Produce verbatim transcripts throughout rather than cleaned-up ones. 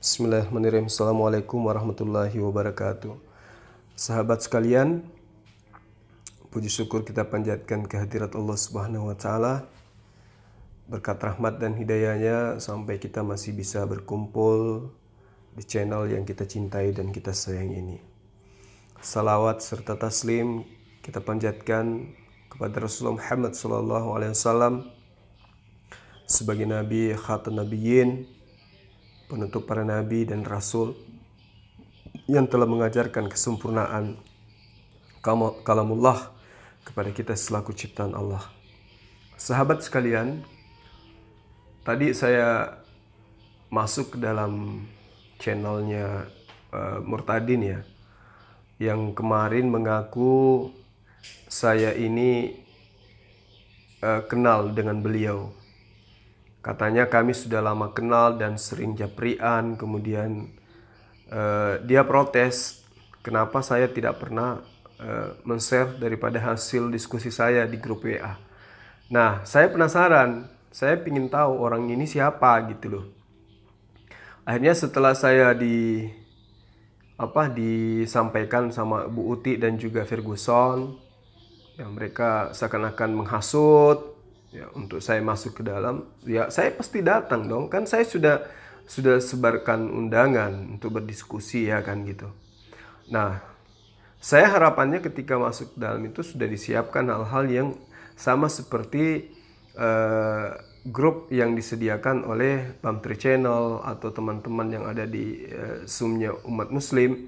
Bismillahirrahmanirrahim. Assalamualaikum warahmatullahi wabarakatuh. Sahabat sekalian, puji syukur kita panjatkan kehadirat Allah Subhanahu wa taala. Berkat rahmat dan hidayahnya sampai kita masih bisa berkumpul di channel yang kita cintai dan kita sayang ini. Salawat serta taslim kita panjatkan kepada Rasulullah Muhammad sallallahu alaihi wasallam sebagai nabi khatam nabiyyin, penutup para nabi dan rasul yang telah mengajarkan kesempurnaan kalamullah kepada kita selaku ciptaan Allah. Sahabat sekalian, tadi saya masuk ke dalam channelnya uh, Murtadin ya, yang kemarin mengaku saya ini uh, kenal dengan beliau. Katanya kami sudah lama kenal dan sering japrian. Kemudian uh, dia protes kenapa saya tidak pernah uh, men-share daripada hasil diskusi saya di grup W A. Nah, saya penasaran, saya ingin tahu orang ini siapa gitu loh. Akhirnya setelah saya di apa disampaikan sama Bu Uti dan juga Ferguson, yang mereka seakan-akan menghasut ya, untuk saya masuk ke dalam, ya saya pasti datang dong, kan saya sudah sudah sebarkan undangan untuk berdiskusi ya kan gitu. Nah, saya harapannya ketika masuk ke dalam itu sudah disiapkan hal-hal yang sama seperti uh, grup yang disediakan oleh Bamtri Channel atau teman-teman yang ada di uh, Zoom-nya umat muslim,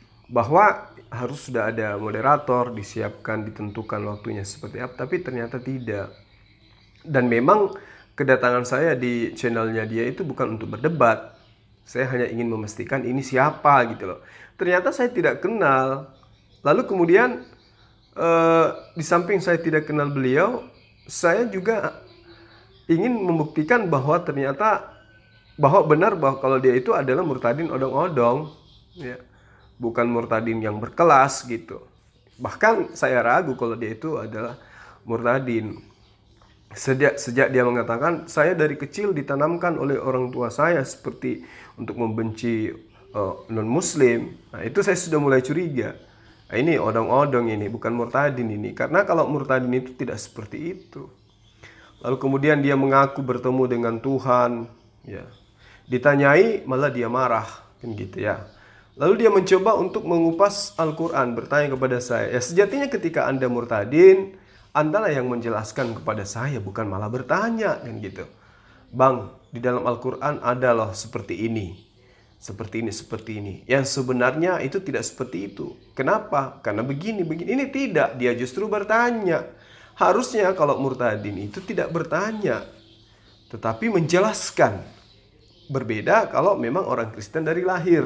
bahwa harus sudah ada moderator, disiapkan, ditentukan waktunya seperti apa, tapi ternyata tidak. Dan memang kedatangan saya di channelnya dia itu bukan untuk berdebat. Saya hanya ingin memastikan ini siapa gitu loh. Ternyata saya tidak kenal. Lalu kemudian eh, di samping saya tidak kenal beliau, saya juga ingin membuktikan bahwa ternyata bahwa benar bahwa kalau dia itu adalah Murtadin odong-odong, ya, bukan Murtadin yang berkelas gitu. Bahkan saya ragu kalau dia itu adalah Murtadin. Sejak, sejak dia mengatakan saya dari kecil ditanamkan oleh orang tua saya seperti untuk membenci uh, non-muslim. Nah, itu saya sudah mulai curiga. Nah, ini odong-odong ini, bukan Murtadin ini. Karena kalau Murtadin itu tidak seperti itu. Lalu kemudian dia mengaku bertemu dengan Tuhan. Ya. Ditanyai malah dia marah. Kan gitu ya. Lalu dia mencoba untuk mengupas Al-Quran, bertanya kepada saya. Ya, sejatinya ketika Anda Murtadin, Anda lah yang menjelaskan kepada saya, bukan malah bertanya kan gitu. Bang, di dalam Al-Quran ada loh seperti ini, seperti ini, seperti ini. Yang sebenarnya itu tidak seperti itu. Kenapa? Karena begini, begini. Ini tidak, dia justru bertanya. Harusnya kalau Murtadin itu tidak bertanya, tetapi menjelaskan. Berbeda kalau memang orang Kristen dari lahir.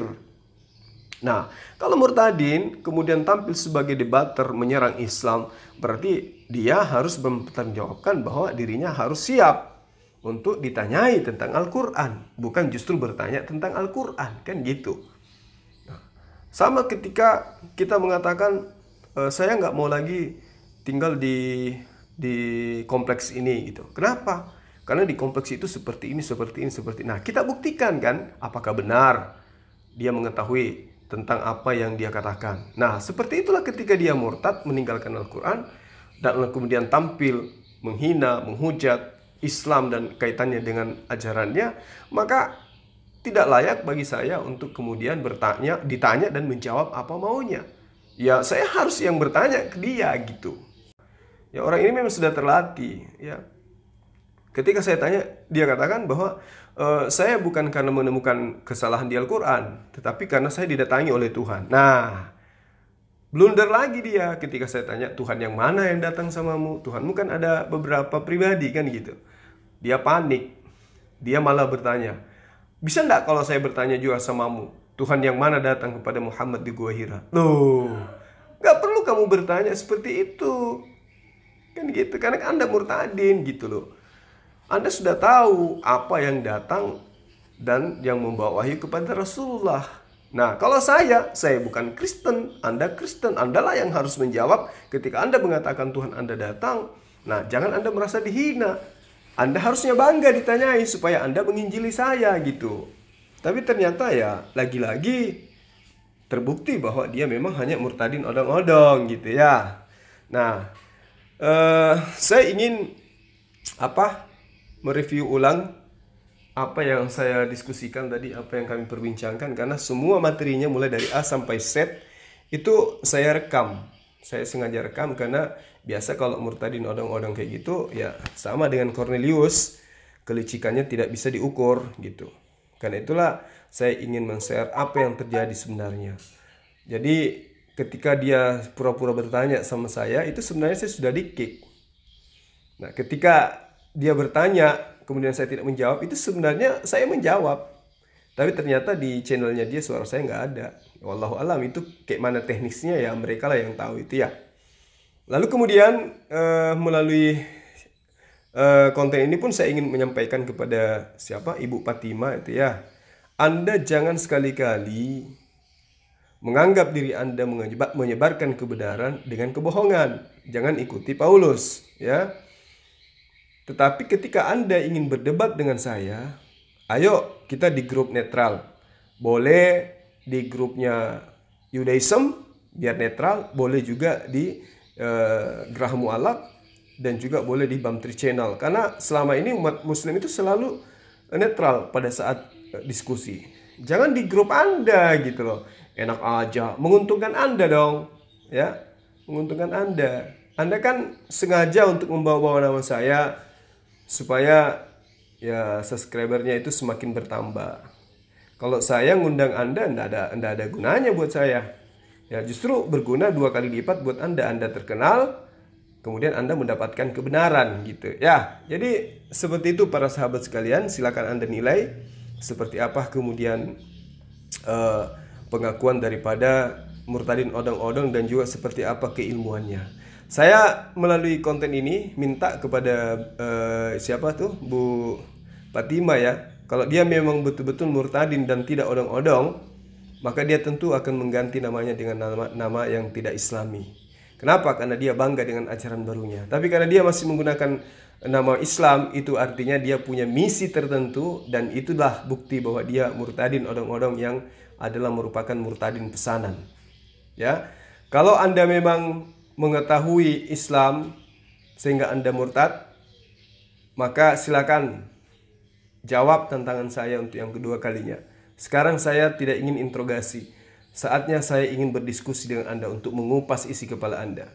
Nah, kalau Murtadin kemudian tampil sebagai debater menyerang Islam, berarti dia harus mempertanggungjawabkan bahwa dirinya harus siap untuk ditanyai tentang Al-Quran, bukan justru bertanya tentang Al-Quran, kan gitu. Nah, sama ketika kita mengatakan e, saya nggak mau lagi tinggal di di kompleks ini gitu. Kenapa? Karena di kompleks itu seperti ini, seperti ini, seperti ini. Nah, kita buktikan kan apakah benar dia mengetahui tentang apa yang dia katakan. Nah, seperti itulah ketika dia murtad meninggalkan Al-Quran dan kemudian tampil menghina, menghujat Islam dan kaitannya dengan ajarannya, maka tidak layak bagi saya untuk kemudian bertanya, ditanya dan menjawab apa maunya. Ya, saya harus yang bertanya ke dia gitu. Ya, orang ini memang sudah terlatih, ya. Ketika saya tanya, dia katakan bahwa e, saya bukan karena menemukan kesalahan di Al-Quran, tetapi karena saya didatangi oleh Tuhan. Nah, blunder lagi dia ketika saya tanya, Tuhan yang mana yang datang samamu? Tuhanmu kan ada beberapa pribadi kan gitu. Dia panik. Dia malah bertanya, bisa enggak kalau saya bertanya juga samamu, Tuhan yang mana datang kepada Muhammad di Gua Hira? Loh, gak perlu kamu bertanya seperti itu. Kan gitu, karena Anda Murtadin gitu loh. Anda sudah tahu apa yang datang dan yang membawa wahyu kepada Rasulullah. Nah, kalau saya, saya bukan Kristen, Anda Kristen. Anda lah yang harus menjawab ketika Anda mengatakan Tuhan Anda datang. Nah, jangan Anda merasa dihina. Anda harusnya bangga ditanyai supaya Anda menginjili saya gitu. Tapi ternyata ya lagi-lagi terbukti bahwa dia memang hanya murtadin odong-odong gitu ya. Nah, eh, saya ingin apa mereview ulang apa yang saya diskusikan tadi, apa yang kami perbincangkan, karena semua materinya mulai dari A sampai Z itu saya rekam. Saya sengaja rekam karena biasa kalau murtadin odong-odong kayak gitu ya sama dengan Cornelius, kelicikannya tidak bisa diukur gitu. Karena itulah saya ingin men-share apa yang terjadi sebenarnya. Jadi ketika dia pura-pura bertanya sama saya, itu sebenarnya saya sudah di-kick. Nah, ketika dia bertanya, kemudian saya tidak menjawab, itu sebenarnya saya menjawab. Tapi ternyata di channelnya dia suara saya nggak ada. Wallahu alam, itu kayak mana teknisnya ya, mereka lah yang tahu itu ya. Lalu kemudian eh, melalui eh, konten ini pun saya ingin menyampaikan kepada siapa? Ibu Fatima itu ya. Anda jangan sekali-kali menganggap diri Anda menyebarkan kebenaran dengan kebohongan. Jangan ikuti Paulus ya. Tetapi ketika Anda ingin berdebat dengan saya, ayo kita di grup netral. Boleh di grupnya Judaism biar netral, boleh juga di uh, Gerah Mu'alaf, dan juga boleh di Bamtri Channel. Karena selama ini umat muslim itu selalu netral pada saat uh, diskusi. Jangan di grup Anda gitu loh. Enak aja, menguntungkan Anda dong. Ya, menguntungkan Anda. Anda kan sengaja untuk membawa-bawa nama saya supaya ya subscribernya itu semakin bertambah. Kalau saya ngundang Anda, enggak ada, enggak ada gunanya buat saya. Ya justru berguna dua kali lipat buat Anda. Anda terkenal, kemudian Anda mendapatkan kebenaran gitu. Ya, jadi seperti itu para sahabat sekalian. Silakan Anda nilai seperti apa kemudian uh, pengakuan daripada murtadin odong-odong dan juga seperti apa keilmuannya. Saya melalui konten ini minta kepada uh, siapa tuh Bu Fatima ya, kalau dia memang betul-betul murtadin dan tidak odong-odong, maka dia tentu akan mengganti namanya dengan nama, nama yang tidak islami. Kenapa? Karena dia bangga dengan ajaran barunya. Tapi karena dia masih menggunakan nama Islam, itu artinya dia punya misi tertentu, dan itulah bukti bahwa dia murtadin odong-odong yang adalah merupakan murtadin pesanan. Ya, kalau Anda memang mengetahui Islam sehingga Anda murtad, maka silakan jawab tantangan saya untuk yang kedua kalinya. Sekarang saya tidak ingin interogasi. Saatnya saya ingin berdiskusi dengan Anda untuk mengupas isi kepala Anda.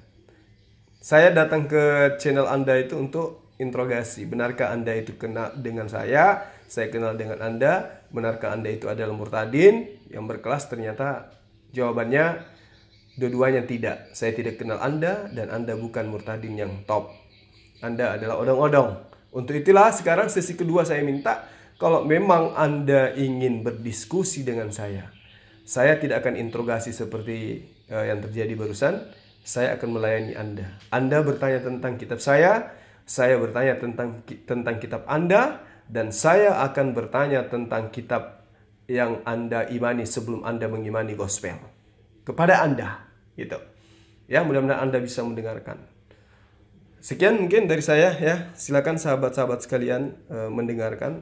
Saya datang ke channel Anda itu untuk interogasi. Benarkah Anda itu kenal dengan saya? Saya kenal dengan Anda. Benarkah Anda itu adalah murtadin yang berkelas? Ternyata jawabannya dua-duanya tidak. Saya tidak kenal Anda dan Anda bukan murtadin yang top. Anda adalah odong-odong. Untuk itulah sekarang sesi kedua saya minta, kalau memang Anda ingin berdiskusi dengan saya, saya tidak akan interogasi seperti uh, yang terjadi barusan. Saya akan melayani Anda. Anda bertanya tentang kitab saya, saya bertanya tentang tentang kitab Anda, dan saya akan bertanya tentang kitab yang Anda imani sebelum Anda mengimani gospel kepada Anda. Gitu. Ya, mudah-mudahan Anda bisa mendengarkan. Sekian mungkin dari saya ya. Silakan sahabat-sahabat sekalian uh, mendengarkan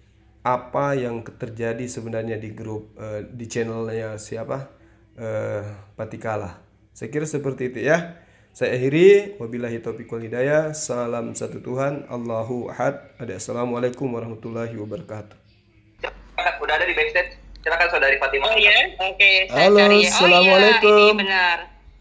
apa yang terjadi sebenarnya di grup uh, di channelnya siapa? Uh, Patikala. Saya kira seperti itu ya. Saya akhiri, wabillahi taufiq wal hidayah. Salam satu Tuhan, Allahu Ahad. Assalamualaikum warahmatullahi wabarakatuh. Udah ada di backstage. Silakan saudari Fatima. Oh ya, oke. Okay. Halo, cari. assalamualaikum. Oh iya, ini benar.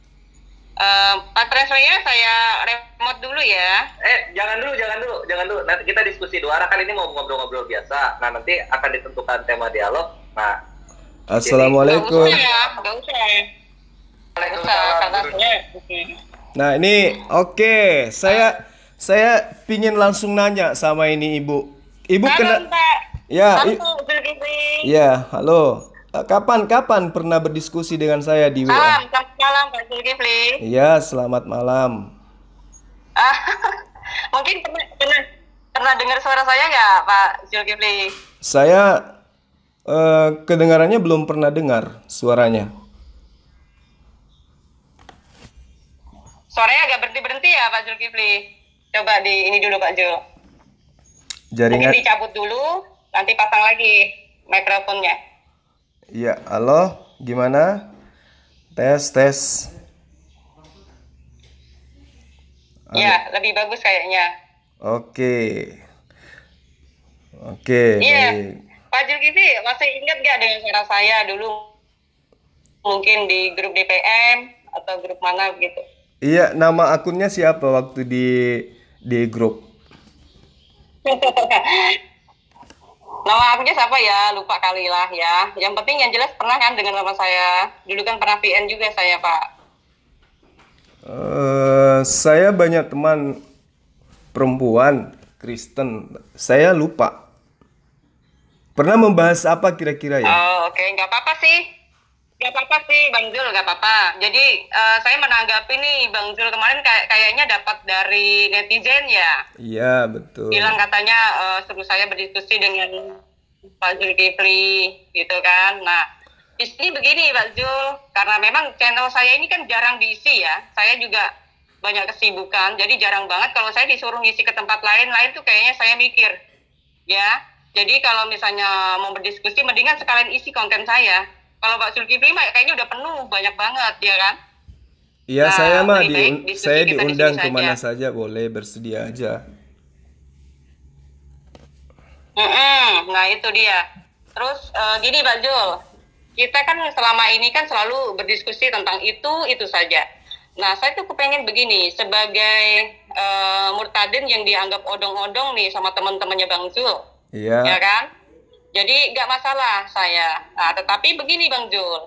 Uh, Patrasnya saya remote dulu ya. Eh, jangan dulu, jangan dulu, jangan dulu. Nanti kita diskusi dua arah. Kan ini mau ngobrol-ngobrol biasa. Nah, nanti akan ditentukan tema dialog. Nah, assalamualaikum. Nggak usah ya, nggak usah. Nggak usah, kakaknya. Nah ini oke, okay. saya saya pingin langsung nanya sama ini ibu. Ibu Halo, kena. Pak. Ya, Halo, i- Zulkifli. ya, halo. Kapan-kapan pernah berdiskusi dengan saya di W A? Salam, selamat malam Pak Zulkifli. Iya, selamat malam. Ah, mungkin pernah, pernah, pernah dengar suara saya nggak Pak Zulkifli? Saya eh, kedengarannya belum pernah dengar suaranya. Suaranya agak berhenti-berhenti ya Pak Zulkifli. Coba di ini dulu Pak Jul. Mungkin Jaringan dicabut dulu, nanti pasang lagi. mikrofonnya. Iya, halo, gimana? Tes, tes. Halo. Ya, lebih bagus kayaknya. Oke. Oke, Iya, baik. Pak Zulkifli masih ingat gak dengan suara saya dulu? Mungkin di grup D P M atau grup mana gitu. Iya, nama akunnya siapa waktu di di grup? Nama akunnya siapa ya? Lupa kali lah ya. Yang penting yang jelas pernah kan dengan nama saya. Dulu kan pernah V N juga saya, Pak. Eh, saya banyak teman perempuan Kristen. Saya lupa. Pernah membahas apa kira-kira ya? Oh, oke. Nggak apa-apa sih. Nggak apa-apa sih, Bang Zul. Nggak apa-apa. Jadi, eh, saya menanggapi nih, Bang Zul kemarin kayak kayaknya dapat dari netizen ya. Iya, betul. Bilang katanya eh, suruh saya berdiskusi dengan Pak Zulkifli gitu kan. Nah, di sini begini Pak Zul, karena memang channel saya ini kan jarang diisi ya. Saya juga banyak kesibukan, jadi jarang banget kalau saya disuruh ngisi ke tempat lain-lain tuh kayaknya saya mikir. Ya, jadi kalau misalnya mau berdiskusi, mendingan sekalian isi konten saya. Kalau Pak Zulkifli mah kayaknya udah penuh, banyak banget, ya kan? Iya, Nah, saya mah lebih di, baik diskusi saya kita di diundang sini kemana saja. saja boleh, bersedia aja. Mm-mm, nah itu dia. Terus eh, gini Pak Jul, kita kan selama ini kan selalu berdiskusi tentang itu itu saja. Nah saya tuh kepengen begini, sebagai eh, murtadin yang dianggap odong-odong nih sama teman-temannya Bang Zul, ya Iya. kan? Jadi nggak masalah saya. Nah tetapi begini Bang Zul,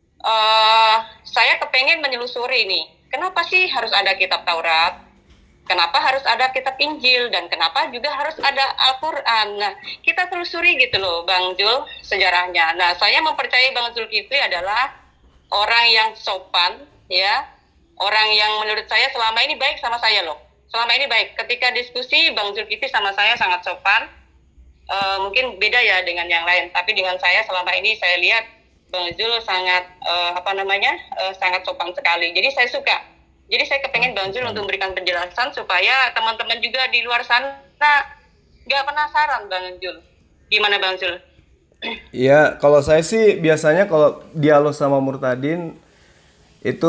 eh saya kepengen menyelusuri nih, kenapa sih harus ada kitab Taurat? Kenapa harus ada kitab Injil dan kenapa juga harus ada Al-Quran? Nah, kita telusuri gitu loh, Bang Jul, sejarahnya. Nah, saya mempercayai Bang Zulkifli adalah orang yang sopan, ya, orang yang menurut saya selama ini baik sama saya loh. Selama ini baik. Ketika diskusi, Bang Zulkifli sama saya sangat sopan. E, mungkin beda ya dengan yang lain, tapi dengan saya selama ini saya lihat Bang Zul sangat e, apa namanya, e, sangat sopan sekali. Jadi saya suka. Jadi saya kepengen Bang Zul untuk memberikan penjelasan supaya teman-teman juga di luar sana nggak penasaran Bang Zul. Gimana Bang Zul? Iya, kalau saya sih biasanya kalau dialog sama murtadin itu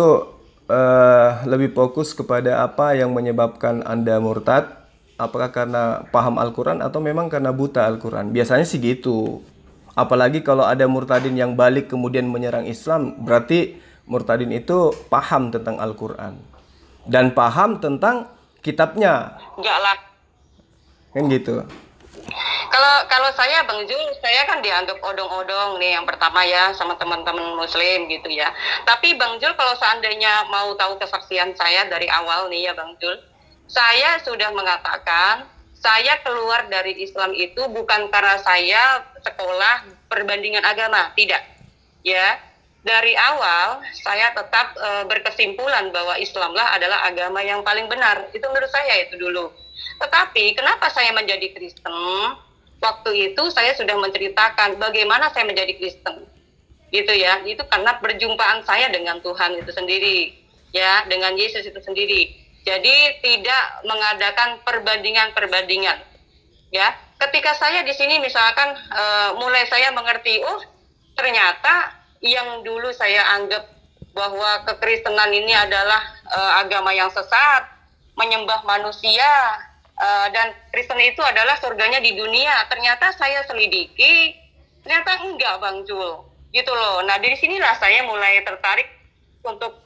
eh, lebih fokus kepada apa yang menyebabkan Anda murtad. Apakah karena paham Al-Quran atau memang karena buta Al-Quran? Biasanya sih gitu. Apalagi kalau ada murtadin yang balik kemudian menyerang Islam, berarti murtadin itu paham tentang Al-Quran dan paham tentang kitabnya, Enggak lah. kan gitu. Kalau kalau saya Bang Zul, saya kan dianggap odong-odong nih yang pertama ya sama teman-teman Muslim gitu ya. Tapi Bang Zul kalau seandainya mau tahu kesaksian saya dari awal nih ya Bang Zul, saya sudah mengatakan saya keluar dari Islam itu bukan karena saya sekolah perbandingan agama, tidak. Ya, dari awal saya tetap e, berkesimpulan bahwa Islamlah adalah agama yang paling benar. Itu menurut saya itu dulu. Tetapi kenapa saya menjadi Kristen? Waktu itu saya sudah menceritakan bagaimana saya menjadi Kristen. Gitu ya. Itu karena perjumpaan saya dengan Tuhan itu sendiri, ya, dengan Yesus itu sendiri. Jadi tidak mengadakan perbandingan-perbandingan. Ya, ketika saya di sini misalkan e, mulai saya mengerti, oh ternyata yang dulu saya anggap bahwa kekristenan ini adalah uh, agama yang sesat, menyembah manusia, uh, dan Kristen itu adalah surganya di dunia. Ternyata saya selidiki, ternyata enggak Bang Jul, gitu loh. Nah dari sinilah saya mulai tertarik untuk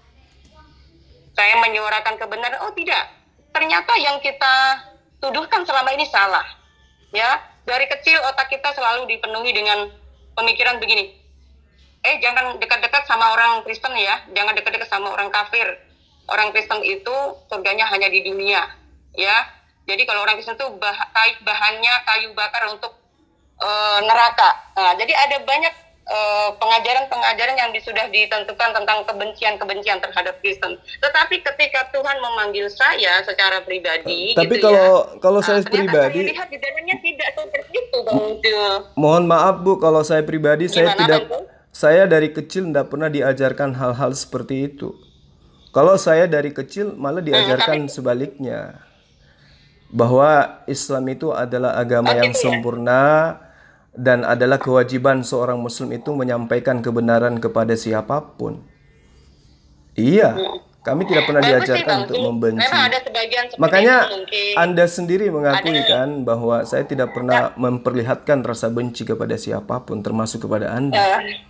saya menyuarakan kebenaran. Oh tidak, ternyata yang kita tuduhkan selama ini salah. Ya, dari kecil otak kita selalu dipenuhi dengan pemikiran begini. Eh jangan dekat-dekat sama orang Kristen ya, jangan dekat-dekat sama orang kafir. Orang Kristen itu surganya hanya di dunia, ya. Jadi kalau orang Kristen itu bah bahannya kayu bakar untuk e, neraka. Nah, jadi ada banyak pengajaran-pengajaran yang sudah ditentukan tentang kebencian-kebencian terhadap Kristen. Tetapi ketika Tuhan memanggil saya secara pribadi, Tapi gitu kalau ya, kalau nah, saya ternyata pribadi, saya lihat di dalamnya tidak seperti itu, Bang Jul. mohon maaf Bu, kalau saya pribadi saya Gimana, tidak, Bang Jul? saya dari kecil tidak pernah diajarkan hal-hal seperti itu. Kalau saya dari kecil malah diajarkan Hmm, tapi- sebaliknya, bahwa Islam itu adalah agama Oh, yang gitu ya? sempurna dan adalah kewajiban seorang muslim itu menyampaikan kebenaran kepada siapapun. Iya, kami tidak pernah Bagus sih diajarkan Bang untuk Zul. membenci. Memang ada sebagian seperti Makanya itu mungkin. Anda sendiri mengakui Ada. kan bahwa saya tidak pernah memperlihatkan rasa benci kepada siapapun, termasuk kepada Anda. Eh,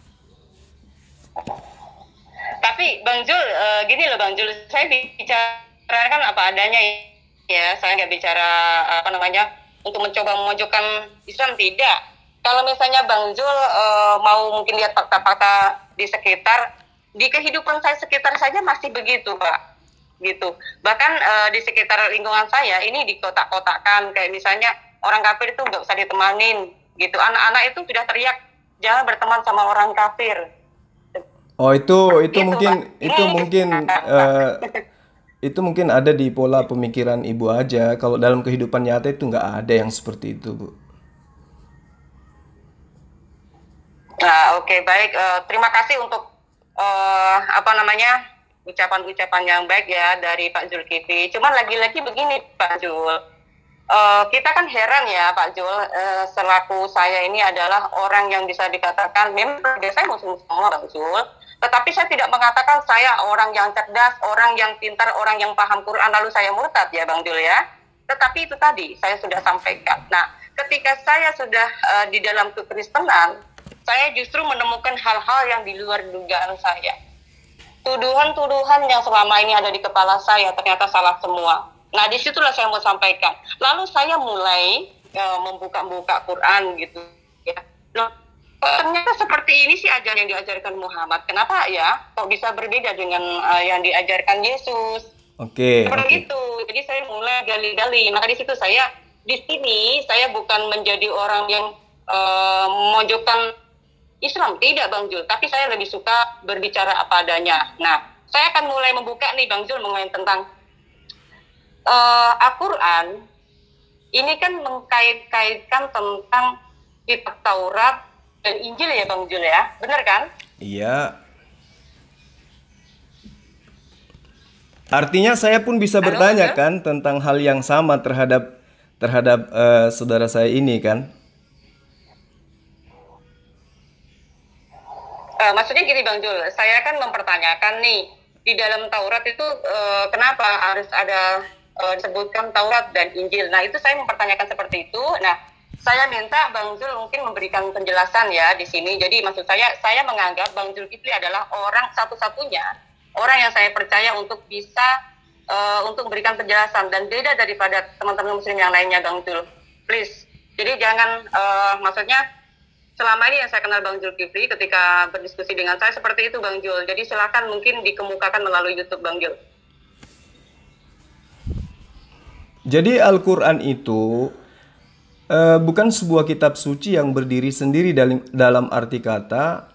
tapi Bang Zul, eh, gini loh Bang Zul, saya bicara kan apa adanya ya, saya nggak bicara apa namanya untuk mencoba memojokkan Islam, tidak. Kalau misalnya Bang Zul eh, mau mungkin lihat fakta-fakta di sekitar, di kehidupan saya sekitar saja masih begitu Pak, gitu. Bahkan eh, di sekitar lingkungan saya ini dikotak-kotakan, kayak misalnya orang kafir itu nggak usah ditemanin, gitu. Anak-anak itu sudah teriak jangan berteman sama orang kafir. Oh, itu itu Gitu, mungkin Pak. itu Ini- mungkin eh, itu mungkin ada di pola pemikiran ibu aja. Kalau dalam kehidupan nyata itu nggak ada yang seperti itu, Bu. Nah, oke baik. Eh, terima kasih untuk eh, apa namanya ucapan-ucapan yang baik ya dari Pak Zulkifli. Cuman lagi-lagi begini Pak Zul, Eh, kita kan heran ya Pak Zul, eh, selaku saya ini adalah orang yang bisa dikatakan memang saya muslim semua Pak Zul, tetapi saya tidak mengatakan saya orang yang cerdas, orang yang pintar, orang yang paham Quran lalu saya murtad ya Bang Zul ya. Tetapi itu tadi saya sudah sampaikan. Nah, ketika saya sudah eh, di dalam kekristenan, saya justru menemukan hal-hal yang di luar dugaan saya. Tuduhan-tuduhan yang selama ini ada di kepala saya ternyata salah semua. Nah, disitulah saya mau sampaikan. Lalu saya mulai uh, membuka-buka Quran gitu ya. Loh, ternyata seperti ini sih ajaran yang diajarkan Muhammad. Kenapa ya? Kok bisa berbeda dengan uh, yang diajarkan Yesus? Oke, Seperti oke. itu. Jadi saya mulai gali-gali. Maka di situ saya di sini saya bukan menjadi orang yang uh, memojokkan Islam, tidak Bang Zul. Tapi saya lebih suka berbicara apa adanya. Nah, saya akan mulai membuka nih Bang Zul mengenai tentang uh, Al-Quran. Ini kan mengkait-kaitkan tentang kitab Taurat dan Injil ya Bang Zul ya, benar kan? Iya. Artinya saya pun bisa Halo, bertanya Bang Zul? kan tentang hal yang sama terhadap terhadap eh, saudara saya ini kan. Uh, maksudnya gini Bang Zul, saya kan mempertanyakan nih, di dalam Taurat itu uh, kenapa harus ada uh, disebutkan Taurat dan Injil. Nah itu saya mempertanyakan seperti itu. Nah saya minta Bang Zul mungkin memberikan penjelasan ya di sini. Jadi maksud saya, saya menganggap Bang Zulkifli adalah orang satu-satunya, orang yang saya percaya untuk bisa uh, untuk memberikan penjelasan dan beda daripada teman-teman muslim yang lainnya Bang Zul. Please. Jadi jangan, uh, maksudnya selama ini yang saya kenal Bang Zulkifli ketika berdiskusi dengan saya seperti itu Bang Jul. Jadi silakan mungkin dikemukakan melalui YouTube Bang Jul. Jadi Al-Quran itu eh, bukan sebuah kitab suci yang berdiri sendiri dalam, dalam arti kata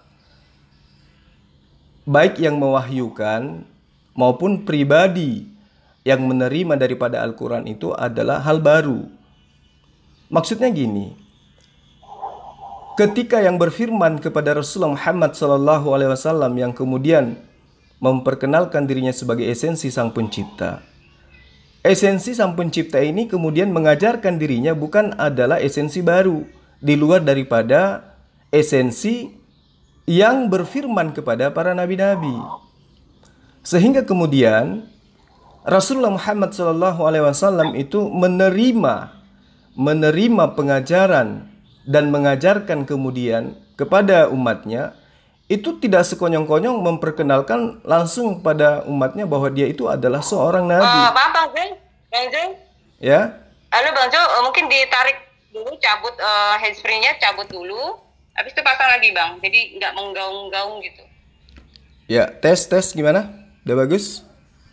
baik yang mewahyukan maupun pribadi yang menerima daripada Al-Quran itu adalah hal baru. Maksudnya gini, ketika yang berfirman kepada Rasulullah Muhammad sallallahu alaihi wasallam yang kemudian memperkenalkan dirinya sebagai esensi sang pencipta. Esensi sang pencipta ini kemudian mengajarkan dirinya bukan adalah esensi baru di luar daripada esensi yang berfirman kepada para nabi-nabi. Sehingga kemudian Rasulullah Muhammad sallallahu alaihi wasallam itu menerima menerima pengajaran dan mengajarkan kemudian kepada umatnya, itu tidak sekonyong-konyong memperkenalkan langsung kepada umatnya bahwa dia itu adalah seorang nabi. Uh, maaf Bang Jul, Bang Jul. Ya, Halo Bang Jul, uh, mungkin ditarik dulu, cabut uh, handsfree-nya, cabut dulu. Habis itu pasang lagi Bang, jadi nggak menggaung-gaung gitu. ya tes tes gimana? Udah bagus?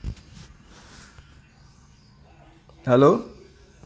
Halo?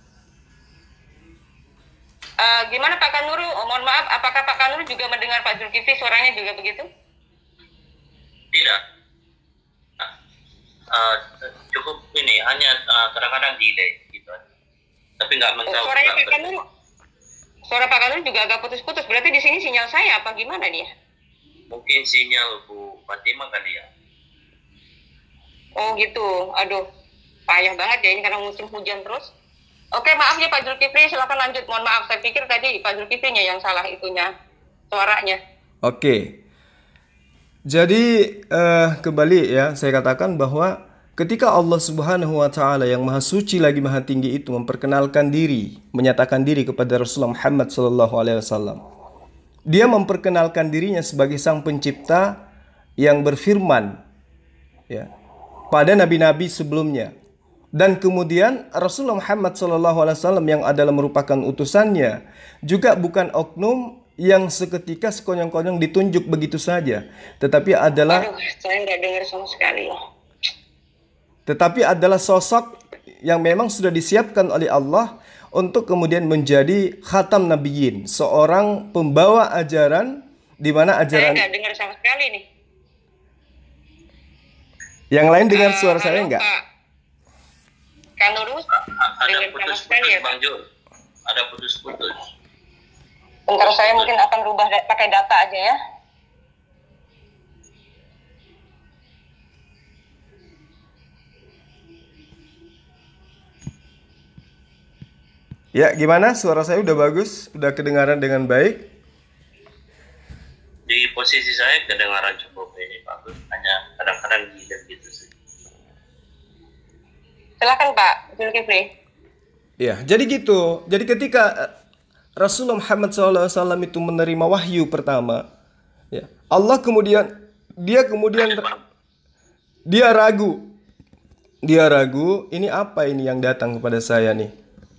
Uh, gimana Pak Kanuru? Oh, mohon maaf, apakah Pak Kanuru juga mendengar Pak Zulkifli suaranya juga begitu? Tidak. Nah, uh, cukup ini hanya uh, kadang-kadang delay gitu. Tapi nggak Oh, menjauh. suaranya nggak Pak Kanuru, suara Pak Kanuru juga agak putus-putus. Berarti di sini sinyal saya apa gimana nih? Mungkin sinyal Bu Fatima kali ya. Oh gitu, aduh, payah banget ya ini karena musim hujan terus. Oke, maaf ya Pak Zulkifli, silakan lanjut. Mohon maaf, saya pikir tadi Pak Zulkiflinya yang salah itunya, suaranya. Oke. Jadi eh, kembali ya, saya katakan bahwa ketika Allah Subhanahu wa taala yang Maha Suci lagi Maha Tinggi itu memperkenalkan diri, menyatakan diri kepada Rasulullah Muhammad sallallahu alaihi wasallam. Dia memperkenalkan dirinya sebagai Sang Pencipta yang berfirman ya, pada nabi-nabi sebelumnya. Dan kemudian Rasulullah Muhammad sallallahu alaihi wasallam yang adalah merupakan utusannya juga bukan oknum yang seketika sekonyong-konyong ditunjuk begitu saja, tetapi adalah Aduh, saya nggak dengar sama sekali. tetapi adalah sosok yang memang sudah disiapkan oleh Allah untuk kemudian menjadi khatam nabiyyin, seorang pembawa ajaran di mana Saya ajaran nggak dengar sama sekali nih. yang lain dengar Eh, suara saya halo, enggak? Pak Kanurus, Ada dengar sama sekali putus-putus ya, Pak? Bang Jul. Ada putus-putus. Bentar, saya mungkin akan rubah da- pakai data aja ya. Ya, gimana? Suara saya udah bagus? Udah kedengaran dengan baik? Di posisi saya kedengaran cukup ini bagus, hanya kadang-kadang gila gitu sih. Silakan Pak Zulkifli. Ya, jadi gitu. Jadi ketika eh, Rasulullah Muhammad shallallahu alaihi wasallam itu menerima wahyu pertama, ya, Allah kemudian dia kemudian dia ragu. Dia ragu, ini apa ini yang datang kepada saya nih?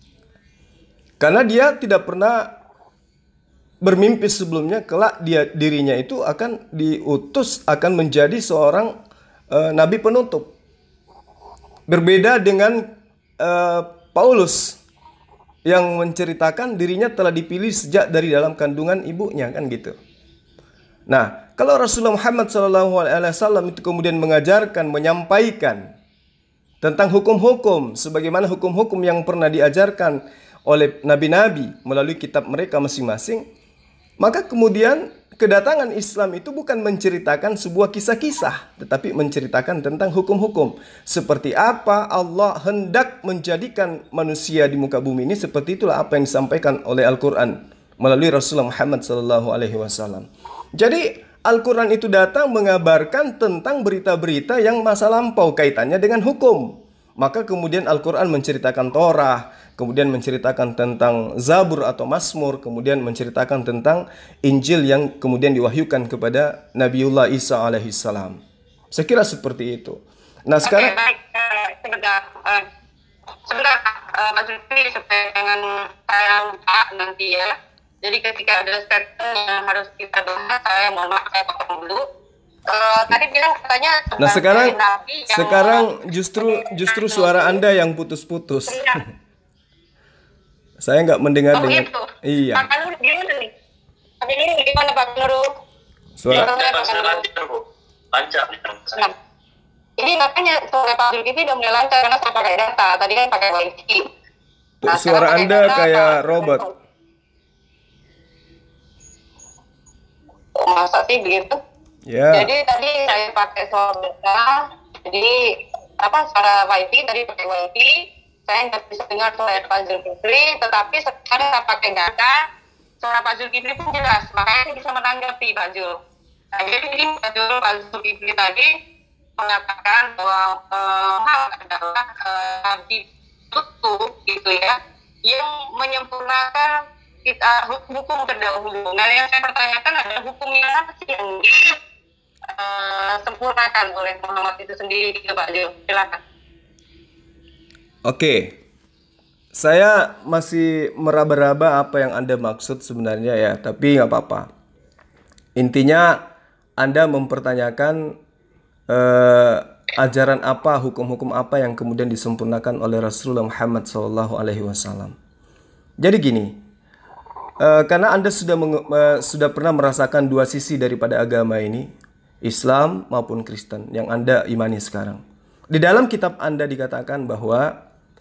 Karena dia tidak pernah bermimpi sebelumnya kelak dia dirinya itu akan diutus akan menjadi seorang eh, nabi penutup. Berbeda dengan eh, Paulus yang menceritakan dirinya telah dipilih sejak dari dalam kandungan ibunya, kan gitu. Nah, kalau Rasulullah Muhammad shallallahu alaihi wasallam itu kemudian mengajarkan, menyampaikan tentang hukum-hukum sebagaimana hukum-hukum yang pernah diajarkan oleh nabi-nabi melalui kitab mereka masing-masing, maka kemudian kedatangan Islam itu bukan menceritakan sebuah kisah-kisah, tetapi menceritakan tentang hukum-hukum. Seperti apa Allah hendak menjadikan manusia di muka bumi ini, seperti itulah apa yang disampaikan oleh Al-Quran melalui Rasulullah Muhammad sallallahu alaihi wasallam. Jadi Al-Quran itu datang mengabarkan tentang berita-berita yang masa lampau kaitannya dengan hukum. Maka kemudian Al-Quran menceritakan Torah, kemudian menceritakan tentang Zabur atau Mazmur, kemudian menceritakan tentang Injil yang kemudian diwahyukan kepada Nabiullah Isa alaihissalam. Saya kira seperti itu. Nah sekarang, Oke, baik. Eh, sebentar, eh, sebentar, eh, Mas Zulkifli, supaya jangan saya lupa nanti ya. Jadi ketika ada statement yang harus kita bahas, saya mohon maaf, saya potong dulu. Eh, tadi bilang katanya nah sekarang, Nabi yang- sekarang justru justru suara Anda yang putus-putus. Sebentar. Saya nggak mendengar Oh dengan, gitu. iya. Pak Kanur gimana nih? Pak ini gimana Pak Kanur? Suara, Dengar saya, Pak Lancar, Kanur. lancar, Bu. Lancar, lancar. Nah, ini makanya suara Pak Zulkifli udah mulai lancar karena saya pakai data. Tadi kan pakai wifi. Nah, suara sekarang pakai Anda data, kayak Pak. robot. Oh, masa sih begitu? Ya. Jadi tadi saya pakai suara data. Jadi apa suara wifi tadi pakai wifi. Saya nggak bisa dengar suara Pak Zulkifli, tetapi sekarang saya pakai data. Suara Pak Zulkifli pun jelas, makanya saya bisa menanggapi Pak Zul. Nah, jadi ini Pak Zul, Pak Zulkifli tadi mengatakan bahwa eh, hal adalah eh, Nabi tutup gitu ya, yang menyempurnakan kita hukum terdahulu. Nah, yang saya pertanyakan adalah hukum yang apa sih yang disempurnakan oleh Muhammad itu sendiri, gitu Pak Zul. Silakan. Oke, saya masih meraba-raba apa yang Anda maksud sebenarnya ya, tapi nggak apa-apa. Intinya Anda mempertanyakan eh, ajaran apa, hukum-hukum apa yang kemudian disempurnakan oleh Rasulullah Muhammad shallallahu alaihi wasallam. Jadi gini, eh, karena Anda sudah menge- eh, sudah pernah merasakan dua sisi daripada agama ini, Islam maupun Kristen, yang Anda imani sekarang. Di dalam kitab Anda dikatakan bahwa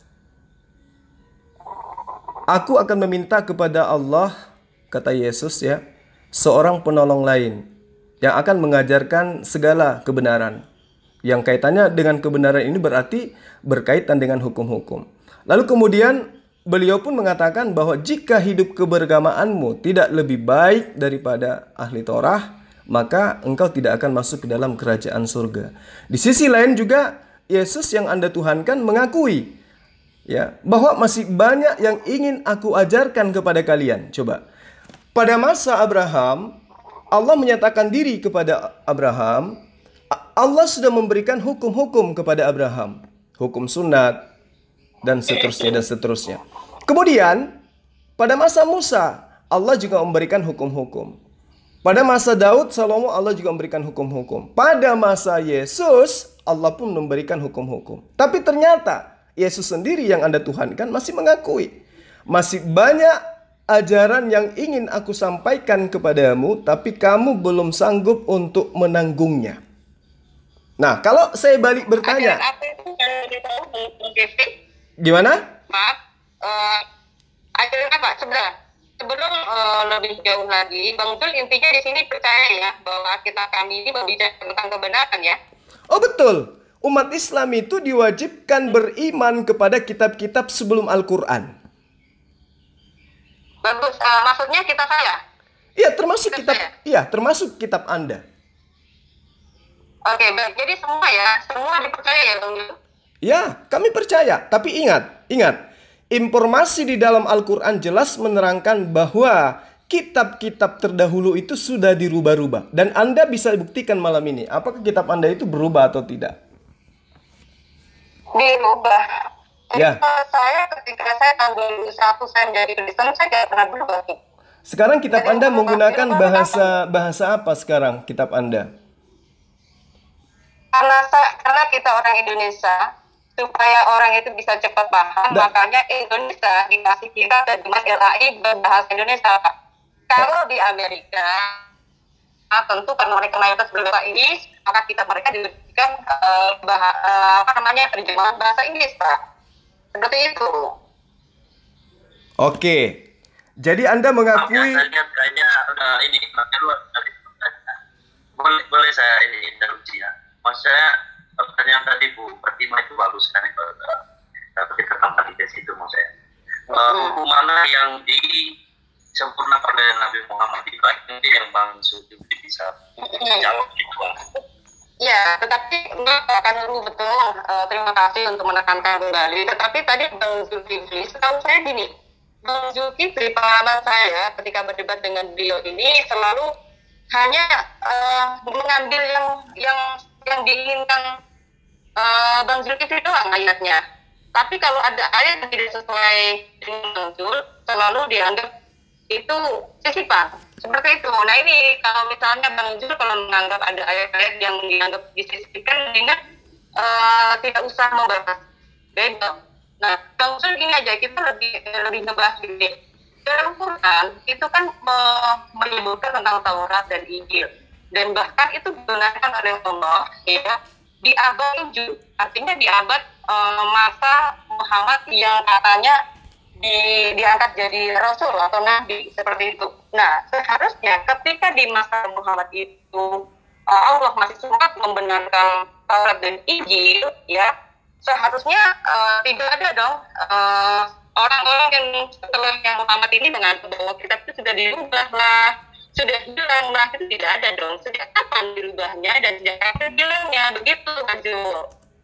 aku akan meminta kepada Allah, kata Yesus ya, seorang penolong lain yang akan mengajarkan segala kebenaran. Yang kaitannya dengan kebenaran ini berarti berkaitan dengan hukum-hukum. Lalu kemudian beliau pun mengatakan bahwa jika hidup keberagamaanmu tidak lebih baik daripada ahli Torah, maka engkau tidak akan masuk ke dalam kerajaan surga. Di sisi lain juga Yesus yang Anda tuhankan mengakui ya bahwa masih banyak yang ingin aku ajarkan kepada kalian. Coba. Pada masa Abraham, Allah menyatakan diri kepada Abraham. Allah sudah memberikan hukum-hukum kepada Abraham, hukum sunat dan seterusnya dan seterusnya. Kemudian pada masa Musa, Allah juga memberikan hukum-hukum. Pada masa Daud, Salomo, Allah juga memberikan hukum-hukum. Pada masa Yesus, Allah pun memberikan hukum-hukum. Tapi ternyata Yesus sendiri yang Anda tuhankan masih mengakui, masih banyak ajaran yang ingin aku sampaikan kepadamu, tapi kamu belum sanggup untuk menanggungnya. Nah, kalau saya balik bertanya, Ajaran apa itu yang ditahu Bung Kevin? gimana? Maaf, uh, ajaran apa? Sebentar, sebelum uh, lebih jauh lagi, Bang Jul intinya di sini percaya ya bahwa kita kami ini berbicara tentang kebenaran ya. Oh betul, umat Islam itu diwajibkan beriman kepada kitab-kitab sebelum Al-Quran. Bagus, uh, maksudnya kita saya. Iya, termasuk Kitab kitab, saya? iya, termasuk kitab Anda. Oke, baik. Jadi semua ya, semua dipercaya ya Bang Jul? Ya, kami percaya. Tapi ingat, ingat, informasi di dalam Al-Quran jelas menerangkan bahwa kitab-kitab terdahulu itu sudah dirubah-rubah. Dan Anda bisa buktikan malam ini, apakah kitab Anda itu berubah atau tidak? Dirubah. Jadi Ya. kalau saya ketika saya tahun dua ribu satu saya menjadi Kristen, saya tidak pernah berubah. Sekarang kitab Jadi Anda berubah. menggunakan Berubah bahasa bahasa apa sekarang kitab Anda? Karena saya, karena kita orang Indonesia, supaya orang itu bisa cepat paham, Nggak. makanya Indonesia dikasih kita terjemah L A I berbahasa Indonesia, Pak. Kalau di Amerika, nah, tentu karena mereka mayoritas berbahasa Inggris, maka kita mereka diberikan uh, bah- uh, apa namanya terjemahan bahasa Inggris, Pak. Seperti itu. Oke. Jadi Anda Maaf ya, mengakui saya lihat kayaknya uh, ini makin luar dari boleh boleh saya ini interupsi ya. Mas saya pertanyaan tadi Bu Fatima itu bagus sekali uh, tapi kita kembali ke situ mau saya. Uh, hukum mana yang disempurnakan oleh Nabi Muhammad itu nanti yang Bang Zulkifli bisa jawab gitu. Ya, tetapi Mbak akan Nurul betul. Uh, terima kasih untuk menekankan kembali. Tetapi tadi Bang Zulkifli, setahu saya gini, Bang Zulkifli pengalaman saya ketika berdebat dengan beliau ini selalu hanya uh, mengambil yang yang yang diinginkan uh, Bang Zulkifli doang ayatnya. Tapi kalau ada ayat yang tidak sesuai dengan Bang Zul, selalu dianggap itu sisipan. Seperti itu. Nah ini kalau misalnya Bang Zul kalau menganggap ada ayat-ayat yang dianggap disisipkan, dengan uh, tidak usah membahas beda. Nah, Bang Zul gini aja, kita lebih lebih ngebahas gini. Dalam Quran itu kan uh, menyebutkan tentang Taurat dan Injil, dan bahkan itu digunakan oleh Allah ya di abad tujuh, artinya di abad uh, masa Muhammad yang katanya di, diangkat jadi rasul atau nabi seperti itu. Nah, seharusnya ketika di masa Muhammad itu uh, Allah masih sempat membenarkan Taurat dan Injil, ya seharusnya uh, tidak ada dong uh, orang-orang yang setelah yang Muhammad ini menganggap bahwa kitab itu sudah dirubah lah, sudah hilang lah, itu tidak ada dong. Sejak kapan dirubahnya dan sejak kapan hilangnya, begitu Mas Zul.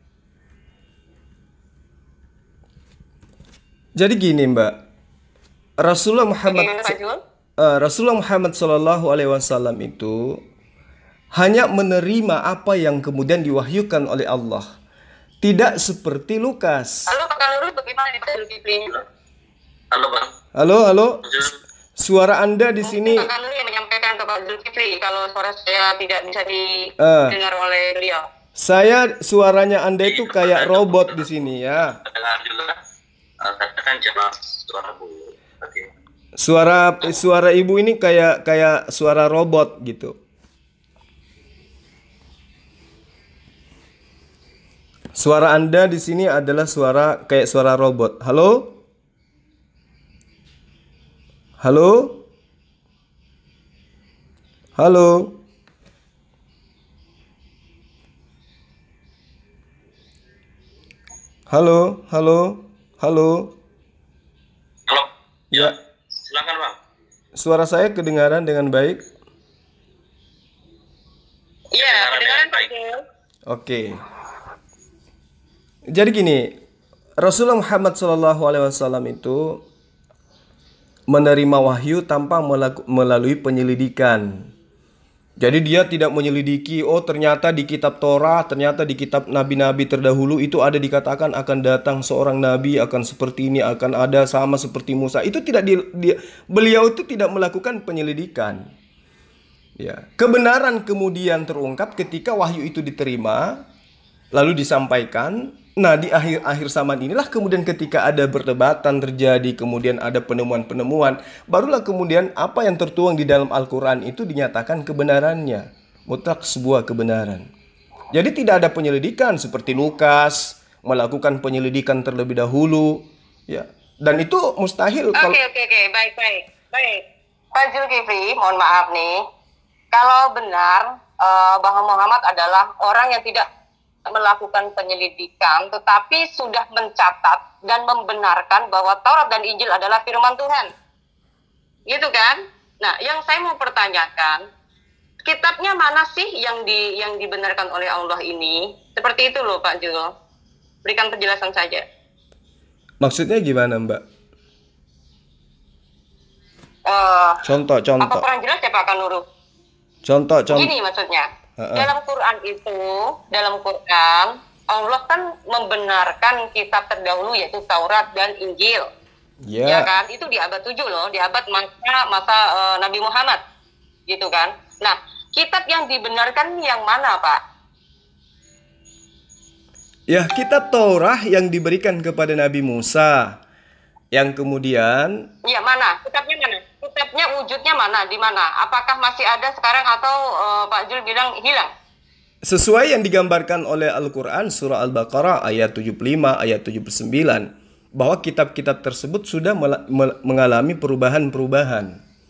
Jadi gini Mbak, Rasulullah Muhammad Bagaimana, Pak Zul? uh, Rasulullah Muhammad Shallallahu Alaihi Wasallam itu hanya menerima apa yang kemudian diwahyukan oleh Allah, tidak seperti Lukas. Halo Pak Nurul, bagaimana nih Pak Zulkifli? Halo Bang. Halo, halo, Zul. suara Anda di sini. Pak Nurul yang menyampaikan ke Pak Zulkifli kalau suara saya tidak bisa Eh. didengar oleh beliau. Saya suaranya Anda itu kayak robot di sini ya. Alhamdulillah. Uh, katakan jelas suara Bu Fatima. Suara suara ibu ini kayak kayak suara robot gitu. Suara Anda di sini adalah suara kayak suara robot. Halo? Halo? Halo? Halo? Halo? Halo? Ya, Silakan Bang. suara saya kedengaran dengan baik? Iya, Kedengaran kedengaran dengan Pak baik. Jul. Oke. Jadi gini, Rasulullah Muhammad shallallahu alaihi wasallam itu menerima wahyu tanpa melaku- melalui penyelidikan. Jadi dia tidak menyelidiki, oh ternyata di kitab Torah, ternyata di kitab nabi-nabi terdahulu itu ada dikatakan akan datang seorang nabi akan seperti ini, akan ada sama seperti Musa. Itu tidak di, dia- beliau itu tidak melakukan penyelidikan. Ya, kebenaran kemudian terungkap ketika wahyu itu diterima lalu disampaikan. Nah, di akhir-akhir zaman inilah kemudian ketika ada perdebatan terjadi, kemudian ada penemuan-penemuan, barulah kemudian apa yang tertuang di dalam Al-Quran itu dinyatakan kebenarannya, mutlak sebuah kebenaran. Jadi tidak ada penyelidikan seperti Lukas melakukan penyelidikan terlebih dahulu, ya. Dan itu mustahil Oke, kalau oke, oke. Baik, baik. Baik. Pak Zulkifli, mohon maaf nih. Kalau benar eh, bahwa Muhammad adalah orang yang tidak melakukan penyelidikan, tetapi sudah mencatat dan membenarkan bahwa Taurat dan Injil adalah firman Tuhan. Gitu kan? Nah, yang saya mau pertanyakan, kitabnya mana sih yang di yang dibenarkan oleh Allah ini? Seperti itu loh Pak Jul. Berikan penjelasan saja. maksudnya gimana, Mbak? Eh, Contoh, apa contoh, kurang jelas ya Pak Kanuru? contoh, contoh. Gini maksudnya, Ha-ha. dalam Quran itu, dalam Quran, Allah kan membenarkan kitab terdahulu yaitu Taurat dan Injil. Ya Ya, kan? Itu di abad tujuh loh, di abad masa, masa eh, Nabi Muhammad. Gitu kan? Nah, kitab yang dibenarkan yang mana Pak? ya kitab Taurat yang diberikan kepada Nabi Musa, yang kemudian Iya mana? Kitabnya mana? Kitabnya wujudnya mana? Di mana? Apakah masih ada sekarang atau eh, Pak Jul bilang hilang? sesuai yang digambarkan oleh Al-Quran surah Al-Baqarah ayat tujuh puluh lima, ayat tujuh puluh sembilan, bahwa kitab-kitab tersebut sudah mela- me- mengalami perubahan-perubahan.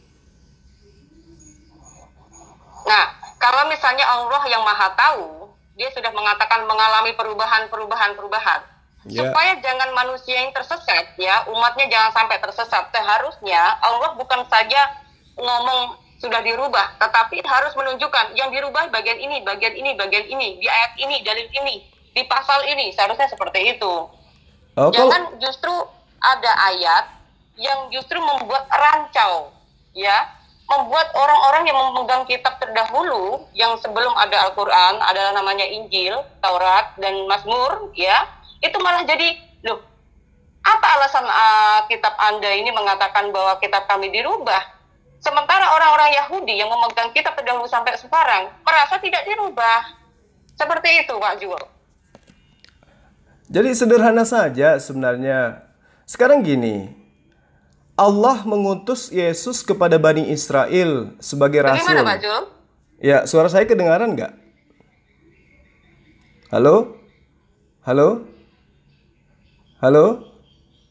Nah, kalau misalnya Allah yang Maha Tahu, dia sudah mengatakan mengalami perubahan-perubahan-perubahan. Ya. Supaya jangan manusia yang tersesat, ya, umatnya jangan sampai tersesat. Seharusnya Allah bukan saja ngomong sudah dirubah, tetapi harus menunjukkan yang dirubah bagian ini, bagian ini, bagian ini, di ayat ini, dalil ini, di pasal ini. Seharusnya seperti itu. Oh, kalau- Jangan justru ada ayat yang justru membuat rancau, ya, membuat orang-orang yang memegang kitab terdahulu yang sebelum ada Al-Quran adalah namanya Injil, Taurat, dan Mazmur, ya, itu malah jadi, loh, apa alasan uh, kitab Anda ini mengatakan bahwa kitab kami dirubah? Sementara orang-orang Yahudi yang memegang kitab terdahulu sampai sekarang merasa tidak dirubah. Seperti itu, Pak Jul. Jadi sederhana saja sebenarnya. Sekarang gini, Allah mengutus Yesus kepada Bani Israel sebagai rasul. Bagaimana, Pak Jul? Ya, suara saya kedengaran nggak? Halo? Halo? Halo?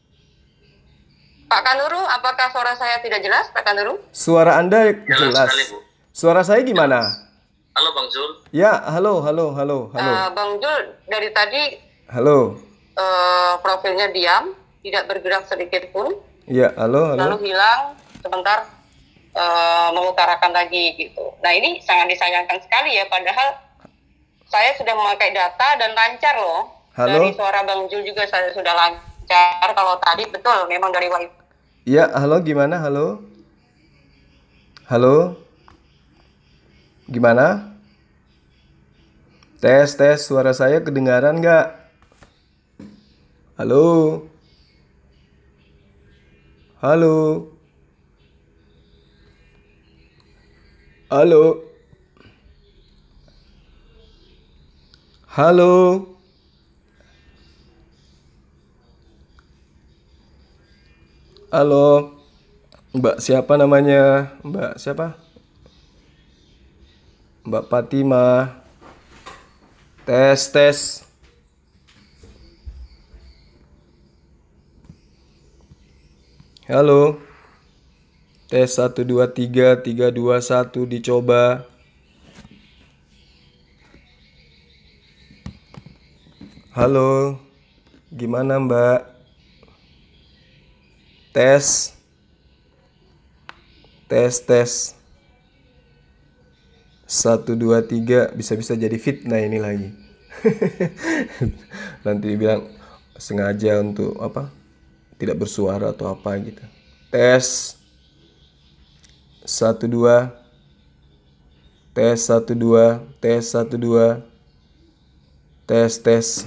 Pak Kanuru, apakah suara saya tidak jelas, Pak Kanuru? Suara Anda Jelas jelas. sekali, Bu. Suara saya gimana? Halo Bang Zul. Ya, halo, halo, halo, halo. Uh, Bang Jul, dari tadi Halo. uh, profilnya diam, tidak bergerak sedikit pun, Ya, halo, halo. lalu hilang, sebentar uh, mengutarakan lagi gitu. Nah ini sangat disayangkan sekali ya, padahal saya sudah memakai data dan lancar loh. Halo? Dari suara Bang Jul juga saya sudah lancar, kalau tadi betul memang dari wifi. Ya, halo, gimana? Halo? Halo? Gimana? Tes, tes, suara saya kedengaran nggak? Halo? Halo? Halo? Halo? Halo? Mbak siapa namanya? Mbak siapa? Mbak Fatima. Tes, tes. Halo. Tes satu dua tiga tiga dua satu dicoba. Halo. Gimana, Mbak? Tes. Tes tes. Satu dua tiga, bisa-bisa jadi fitnah ini lagi. Nanti bilang sengaja untuk apa? Tidak bersuara atau apa gitu. Tes. Satu dua. Tes satu dua. Tes satu dua. Tes tes.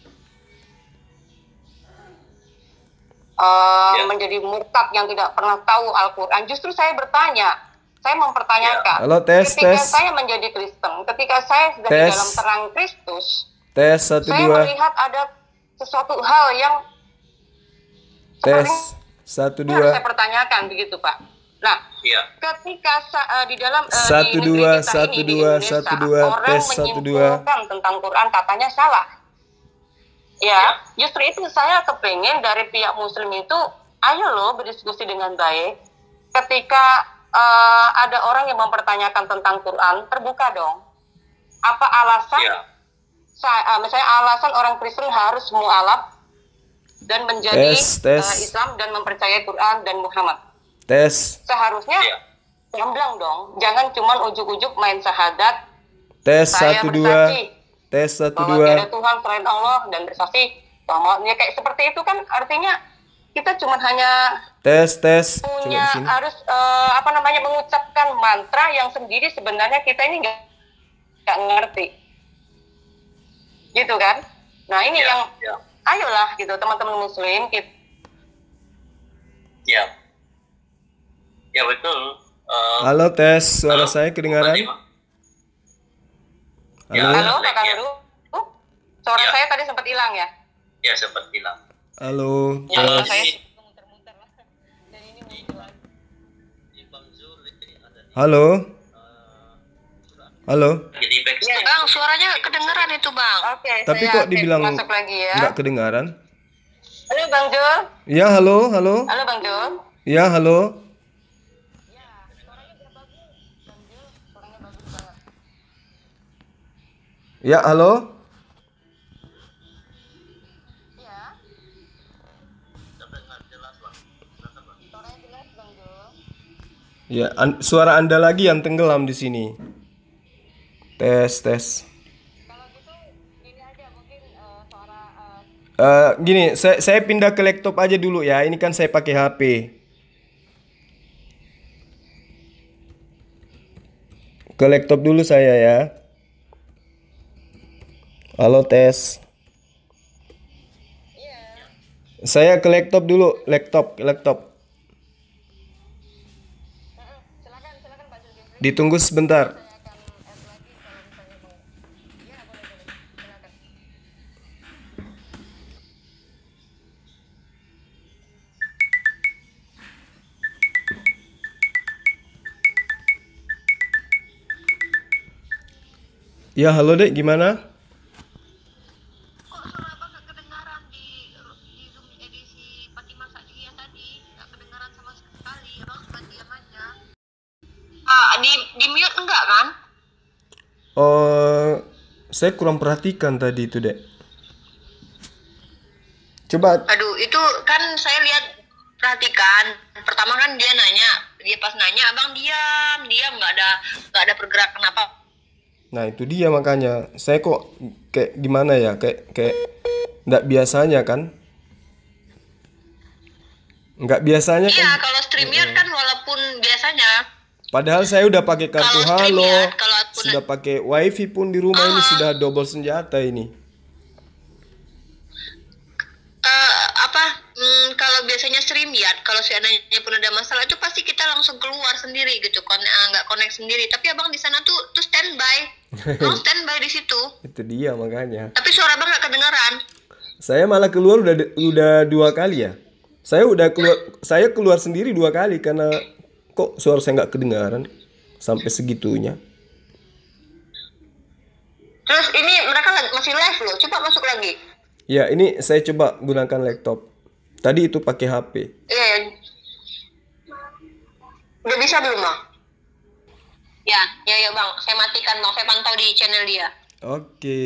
uh, Ya. menjadi murtad yang tidak pernah tahu Al-Quran. Justru saya bertanya, saya mempertanyakan. Halo, tes, ketika tes. saya menjadi Kristen, ketika saya sudah Tes. di dalam terang Kristus, Tes satu saya dua. melihat ada sesuatu hal yang Tes sepertinya satu harus saya dua. pertanyakan begitu, Pak. Nah, Iya. ketika sa- uh, di dalam uh, Satu, di negeri dua, kita satu, ini di dua, Indonesia, satu, dua, orang tes, satu, dua. menyimpulkan tentang Quran katanya salah. Ya, justru itu saya kepengen dari pihak Muslim itu, ayo loh berdiskusi dengan baik. Ketika uh, ada orang yang mempertanyakan tentang Quran, terbuka dong. Apa alasan? Iya. Sa- uh, misalnya alasan orang Kristen harus mualaf dan menjadi Tes, tes. uh, Islam dan mempercayai Quran dan Muhammad. Tes. Seharusnya Iya. gamblang dong, jangan cuma ujuk-ujuk main syahadat. Tes Saya satu dua. bersaksi Tes satu bahwa tiada dua. Tuhan selain Allah dan bersaksi bahwa ya kayak seperti itu kan artinya kita cuma hanya Tes tes. Coba punya di sini. harus eh, apa namanya mengucapkan mantra yang sendiri sebenarnya kita ini nggak nggak ngerti, gitu kan? Nah ini Ya, yang ya. ayolah gitu teman-teman Muslim kita. Ya. Ya betul. Eh, Halo, tes. Suara halo, saya kedengaran? Bu Fatimah. Halo. Ya. Halo Pak Ya. Kandu, Uh, suara Ya. saya tadi sempat hilang ya? Ya sempat bilang. Halo. Ya, Halo, Tes. saya ini- muter-muter lah. Dan ini muncul lagi. Di Bang Zul ini ada di Halo. Halo. jadi backstage. Ya, Bang, suaranya kedengeran itu, Bang. Oke, Tapi saya kok dibilang masuk lagi ya. nggak kedengaran? Halo Bang Jul. Ya, halo, halo. Halo Bang Jul. Ya, halo. Ya, halo. Ya, an- suara Anda lagi yang tenggelam di sini. Tes, tes. Eh, gini, saya saya pindah ke laptop aja dulu ya. Ini kan saya pakai H P. Ke laptop dulu saya ya. Halo, tes. Saya ke laptop dulu, laptop, laptop. Ditunggu sebentar. Ya, halo Dek, gimana? Kok suara Abang nggak kedengaran di di Zoom edisi Fatimah Sakjia tadi? Nggak kedengaran sama sekali. Abang cuma diam aja. Ah, di di mute enggak kan? Oh, saya kurang perhatikan tadi itu, Dek. Coba. Aduh, itu kan saya lihat perhatikan. Pertama kan dia nanya, dia pas nanya Abang diam, diam nggak ada nggak ada pergerakan apa. Nah, itu dia makanya. Saya kok kayak gimana ya? Kayak kayak nggak biasanya kan? Nggak biasanya Iya, kan? kalau StreamYard kan walaupun biasanya Padahal saya udah pakai kartu Kalau halo, StreamYard, kalau akun- sudah pakai wifi pun di rumah ini Ah. sudah double senjata ini. eh, apa mm, kalau biasanya StreamYard kalau seandainya pun ada masalah itu pasti kita langsung keluar sendiri gitu kon eh, nggak connect sendiri, tapi abang di sana tuh tuh standby abang standby di situ Itu dia makanya. tapi suara abang nggak kedengaran. Saya malah keluar udah udah dua kali ya. Saya udah keluar saya keluar sendiri dua kali karena kok suara saya nggak kedengaran sampai segitunya. Terus ini mereka lagi- masih live loh, coba masuk lagi. Ya, ini saya coba gunakan laptop. Tadi itu pakai H P. Iya ya. Udah bisa belum bang? Ya, ya ya bang, saya matikan bang, saya pantau di channel dia. Oke.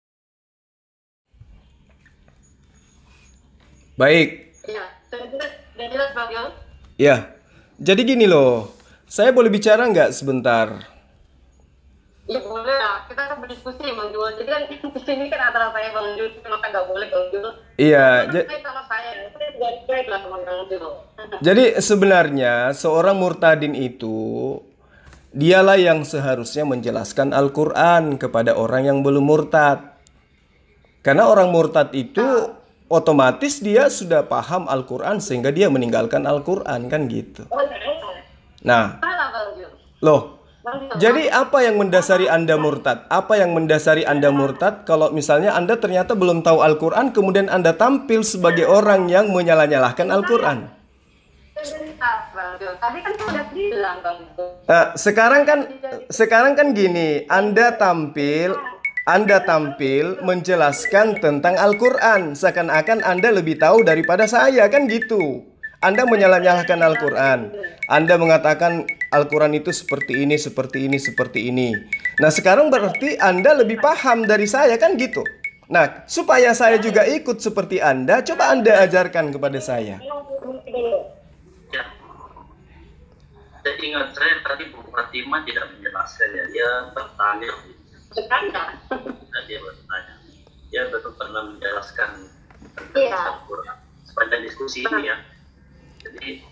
Baik. Ya, saya kira Udah jelas Bang Jul? Ya, jadi gini loh. Saya boleh bicara nggak sebentar? Ya boleh lah, kita kan berdiskusi Bang Jul. Jadi kan di sini kan antara saya Bang Jul, kenapa nggak boleh Bang Jul? Iya, Karena ja- saya sama saya, saya juga baik lah sama Bang Jul. jadi sebenarnya seorang murtadin itu dialah yang seharusnya menjelaskan Al-Quran kepada orang yang belum murtad. Karena orang murtad itu otomatis dia sudah paham Al-Quran sehingga dia meninggalkan Al-Quran kan gitu. Oh iya, Nah, salah Bang Jul. loh, Bang Jul, jadi apa yang mendasari Anda murtad? Apa yang mendasari Anda murtad kalau misalnya Anda ternyata belum tahu Al-Quran kemudian Anda tampil sebagai orang yang menyalah-nyalahkan Al-Quran? sebentar, Bang Jul. Tadi kan saya udah bilang Bang Jul. Nah, sekarang kan sekarang kan gini, Anda tampil Anda tampil menjelaskan tentang Al-Quran seakan-akan Anda lebih tahu daripada saya kan gitu. Anda menyalah-nyalahkan Al-Quran. Anda mengatakan Al-Quran itu seperti ini, seperti ini, seperti ini. Nah, sekarang berarti Anda lebih paham dari saya kan gitu. Nah, supaya saya juga ikut seperti Anda, coba Anda ajarkan kepada saya. Ya. Saya ingat saya tadi Bu Fatima tidak menjelaskan ya, dia bertanya, Sekarang. nah, dia bertanya, dia betul pernah menjelaskan tentang Iya. Al-Quran sepanjang diskusi ini ya. Jadi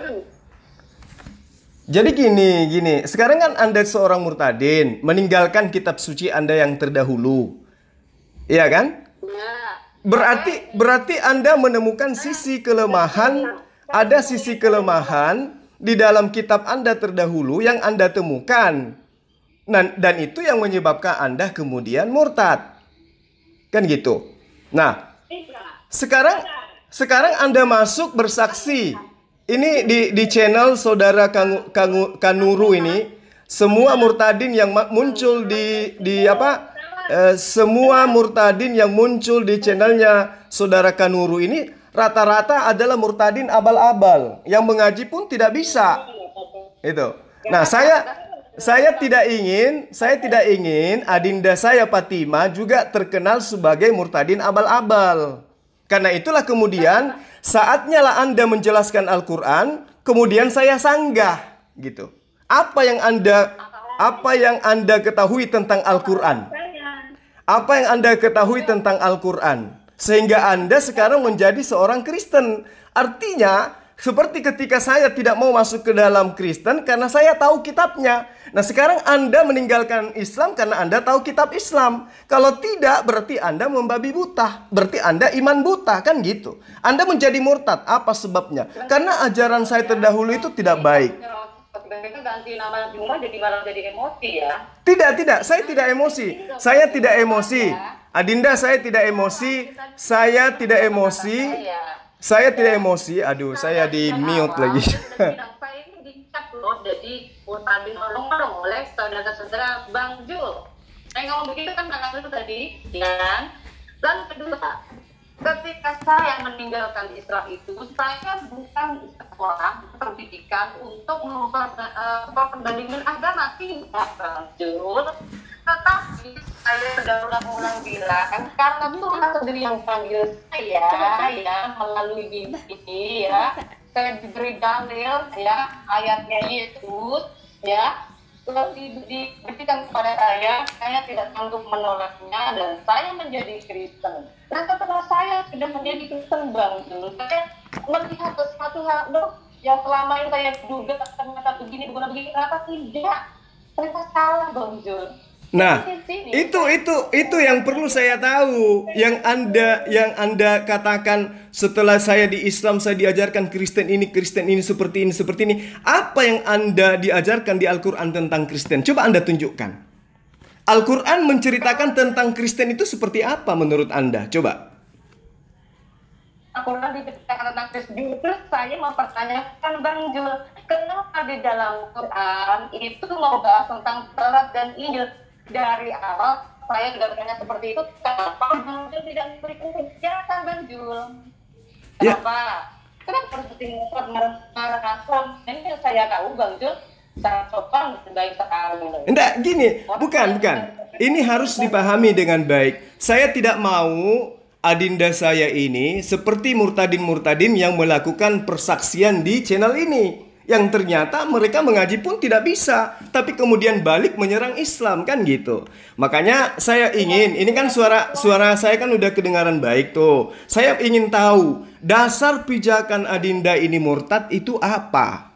Jadi gini, gini. Sekarang kan Anda seorang murtadin, meninggalkan kitab suci Anda yang terdahulu. Iya kan? Ya. Berarti berarti Anda menemukan sisi kelemahan, ada sisi kelemahan di dalam kitab Anda terdahulu yang Anda temukan. Nah, dan itu yang menyebabkan Anda kemudian murtad. Kan gitu. Nah, sekarang sekarang Anda masuk bersaksi. Ini di di channel saudara Kang, Kang, Kanuru ini, semua murtadin yang ma- muncul di di apa? Eh, semua murtadin yang muncul di channelnya saudara Kanuru ini rata-rata adalah murtadin abal-abal yang mengaji pun tidak bisa. Itu. Nah, saya saya tidak ingin, saya tidak ingin adinda saya Fatima juga terkenal sebagai murtadin abal-abal. Karena itulah kemudian saatnya lah Anda menjelaskan Al-Quran, kemudian saya sanggah gitu. Apa yang Anda apa yang Anda ketahui tentang Al-Quran? Apa yang Anda ketahui tentang Al-Quran? Sehingga Anda sekarang menjadi seorang Kristen. Artinya seperti ketika saya tidak mau masuk ke dalam Kristen karena saya tahu kitabnya. Nah, sekarang Anda meninggalkan Islam karena Anda tahu kitab Islam. Kalau tidak, berarti Anda membabi buta. Berarti Anda iman buta, kan gitu. Anda menjadi murtad. Apa sebabnya? Karena ajaran saya terdahulu itu tidak baik. Mereka ganti nama Jumlah jadi malah jadi emosi ya. Tidak, tidak. Saya tidak emosi. Saya tidak emosi. Adinda, saya tidak emosi. Saya tidak emosi. Saya tidak emosi. Aduh, saya di mute lagi. Saya ini dicap loh jadi murtadin olong-olong oleh saudara-saudara Bang Jul. Saya ngomong begitu kan kakak itu tadi, ya. Dan kedua, ketika saya meninggalkan Islam itu, saya bukan sekolah pendidikan untuk melakukan uh, perbandingan agama tidak Bang Jul. Tetapi saya sudah ulang-ulang bilang karena Tuhan sendiri yang panggil saya ya melalui ini ya, saya diberi dalil ya ayatnya Yesus ya, lalu di- diberikan kepada saya, saya tidak sanggup menolaknya dan saya menjadi Kristen. Nah, setelah saya sudah menjadi Kristen Bang Jul, saya melihat sesuatu hal loh yang selama ini saya duga ternyata begini bukan begini, ternyata tidak, ternyata salah Bang Jul. Nah, itu itu itu yang perlu saya tahu. Yang Anda yang Anda katakan setelah saya di Islam saya diajarkan Kristen ini, Kristen ini seperti ini, seperti ini. Apa yang Anda diajarkan di Al-Qur'an tentang Kristen? Coba Anda tunjukkan. Al-Qur'an menceritakan tentang Kristen itu seperti apa menurut Anda? Coba. Al-Quran diceritakan tentang Kristus. Justru saya mempertanyakan Bang Jul, kenapa di dalam Quran itu mau bahas tentang Taurat dan Injil? Dari awal saya sudah bertanya seperti itu, kenapa Bang Jul tidak memberikan penjelasan Bang Jul? Ya. Kenapa? Kenapa harus ditingkat marah-marah? Ini saya tahu Bang Jul sangat sopan dan baik sekali. Enggak, gini, bukan, bukan. Ini harus dipahami dengan baik. Saya tidak mau adinda saya ini seperti murtadin-murtadin yang melakukan persaksian di channel ini, yang ternyata mereka mengaji pun tidak bisa, tapi kemudian balik menyerang Islam, kan gitu. Makanya saya ingin, ini kan suara suara saya kan udah kedengaran baik tuh. Saya ingin tahu dasar pijakan adinda ini murtad itu apa.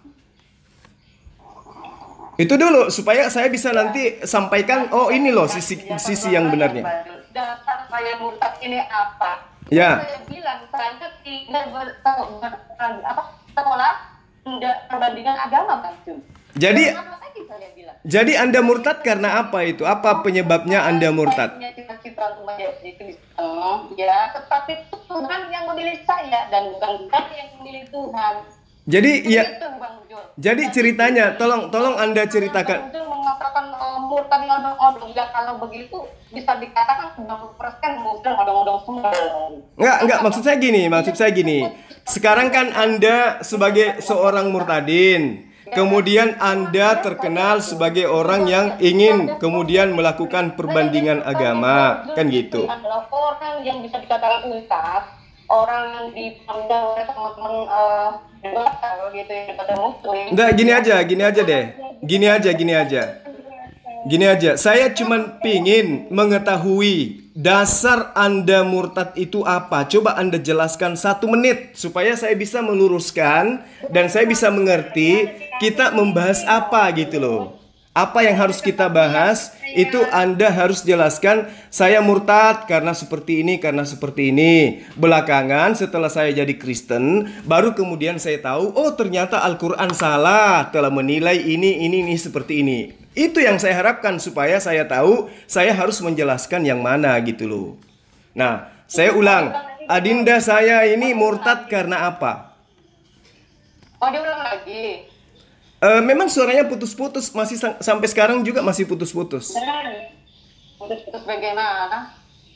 Itu dulu supaya saya bisa nanti sampaikan, oh ini loh sisi sisi yang benarnya. Dasar saya murtad ini apa? Ya. Saya bilang saya tidak bertahu apa sekolah tidak perbandingan agama, Bang Jul. Jadi Apa lagi saya bilang? jadi Anda murtad karena apa itu? Apa penyebabnya Anda murtad? Saya punya cita-cita untuk menjadi Kristen, ya, tetapi Tuhan yang memilih saya dan bukan saya yang memilih Tuhan. Jadi ya, Itu, Bang Jul. jadi ceritanya, tolong tolong Anda ceritakan. Bang Jul mengatakan uh, murtad odong-odong, ya kalau begitu bisa dikatakan sembilan puluh persen muslim odong-odong semua. Enggak, enggak, maksud saya gini, maksud saya gini. Sekarang kan Anda sebagai seorang murtadin, kemudian Anda terkenal sebagai orang yang ingin kemudian melakukan perbandingan agama, kan gitu. Adalah orang yang bisa dikatakan ustaz, orang yang dipandang oleh teman-teman uh, dewasa gitu ya, daripada muslim. Enggak, gini aja, gini aja deh. Gini aja, gini aja. Gini aja, saya cuman pingin mengetahui dasar Anda murtad itu apa. Coba Anda jelaskan satu menit supaya saya bisa meluruskan dan saya bisa mengerti kita membahas apa gitu loh. Apa yang harus kita bahas itu Anda harus jelaskan, saya murtad karena seperti ini, karena seperti ini. Belakangan setelah saya jadi Kristen, baru kemudian saya tahu, oh ternyata Al-Quran salah, telah menilai ini, ini, ini, seperti ini. Itu yang saya harapkan supaya saya tahu saya harus menjelaskan yang mana gitu loh. Nah, saya ulang, adinda saya ini murtad karena apa? Oh, dia ulang lagi. Uh, memang suaranya putus-putus, masih sam- sampai sekarang juga masih putus-putus. Putus-putus bagaimana?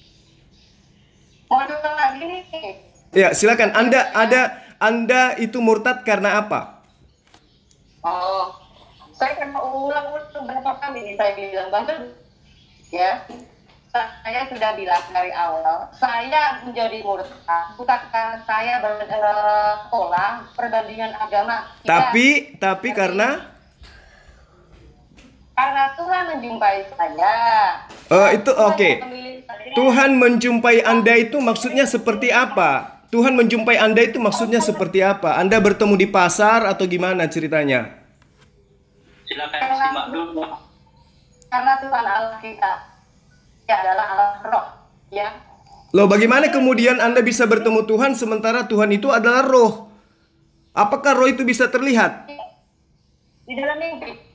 Mau diulang lagi nih? Ya, silakan. Anda ada Anda itu murtad karena apa? Oh, saya kan mau ulang-ulang berapa kali nih saya bilang, Bang Jul. Ya, saya sudah bilang dari awal, saya menjadi murtad bukan karena saya bersekolah perbandingan agama. Tidak. Tapi tapi karena Karena Tuhan menjumpai saya. Oh, itu oke. Okay. Memilih saya. Tuhan menjumpai Anda itu maksudnya seperti apa? Tuhan menjumpai Anda itu maksudnya seperti apa? Anda bertemu di pasar atau gimana ceritanya? Silakan simak dulu. Karena Tuhan Allah kita, ya adalah Allah roh, ya. Loh, bagaimana kemudian Anda bisa bertemu Tuhan sementara Tuhan itu adalah roh? Apakah roh itu bisa terlihat? Di dalam mimpi.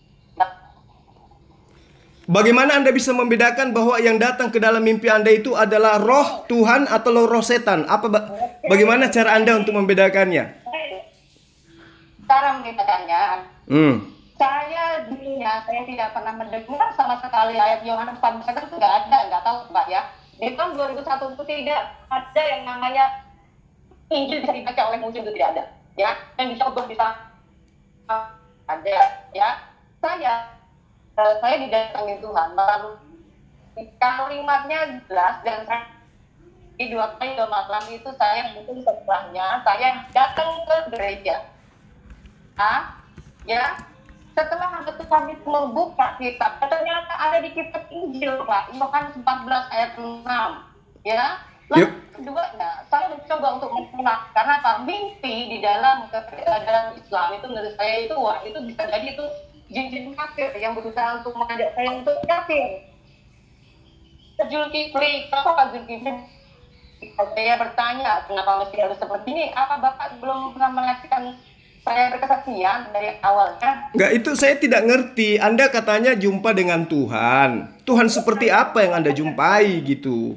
Bagaimana Anda bisa membedakan bahwa yang datang ke dalam mimpi Anda itu adalah roh Tuhan atau roh setan? Apa ba- bagaimana cara Anda untuk membedakannya? Cara membedakannya, Hmm. saya dulunya saya tidak pernah mendengar sama sekali ayat Yohanes empat belas itu nggak ada, nggak tahu Mbak ya. Di tahun dua ribu satu itu tidak ada yang namanya Injil bisa dibaca oleh muslim, itu tidak ada, ya. Yang dicoba bisa ada, ya. Saya Uh, saya didatangi Tuhan lalu kalimatnya jelas dan saya di dua kali dua malam itu saya mungkin setelahnya saya datang ke gereja, ah, ya. Setelah Tuhan itu membuka kitab, ternyata ada di kitab Injil, Pak, Yohanes empat belas ayat enam, ya. Lalu Yep. keduanya, saya mencoba untuk mengenal karena apa? Mimpi di dalam dalam Islam itu menurut saya itu wah itu bisa jadi itu jin-jin kafir yang berusaha untuk mengajak saya untuk kafir. Zulkifli, kenapa Zulkifli? Saya bertanya, kenapa mesti harus seperti ini? Apa Bapak belum pernah menyaksikan saya berkesaksian dari awalnya? Enggak, itu saya tidak ngerti. Anda katanya jumpa dengan Tuhan. Tuhan seperti apa yang Anda jumpai gitu?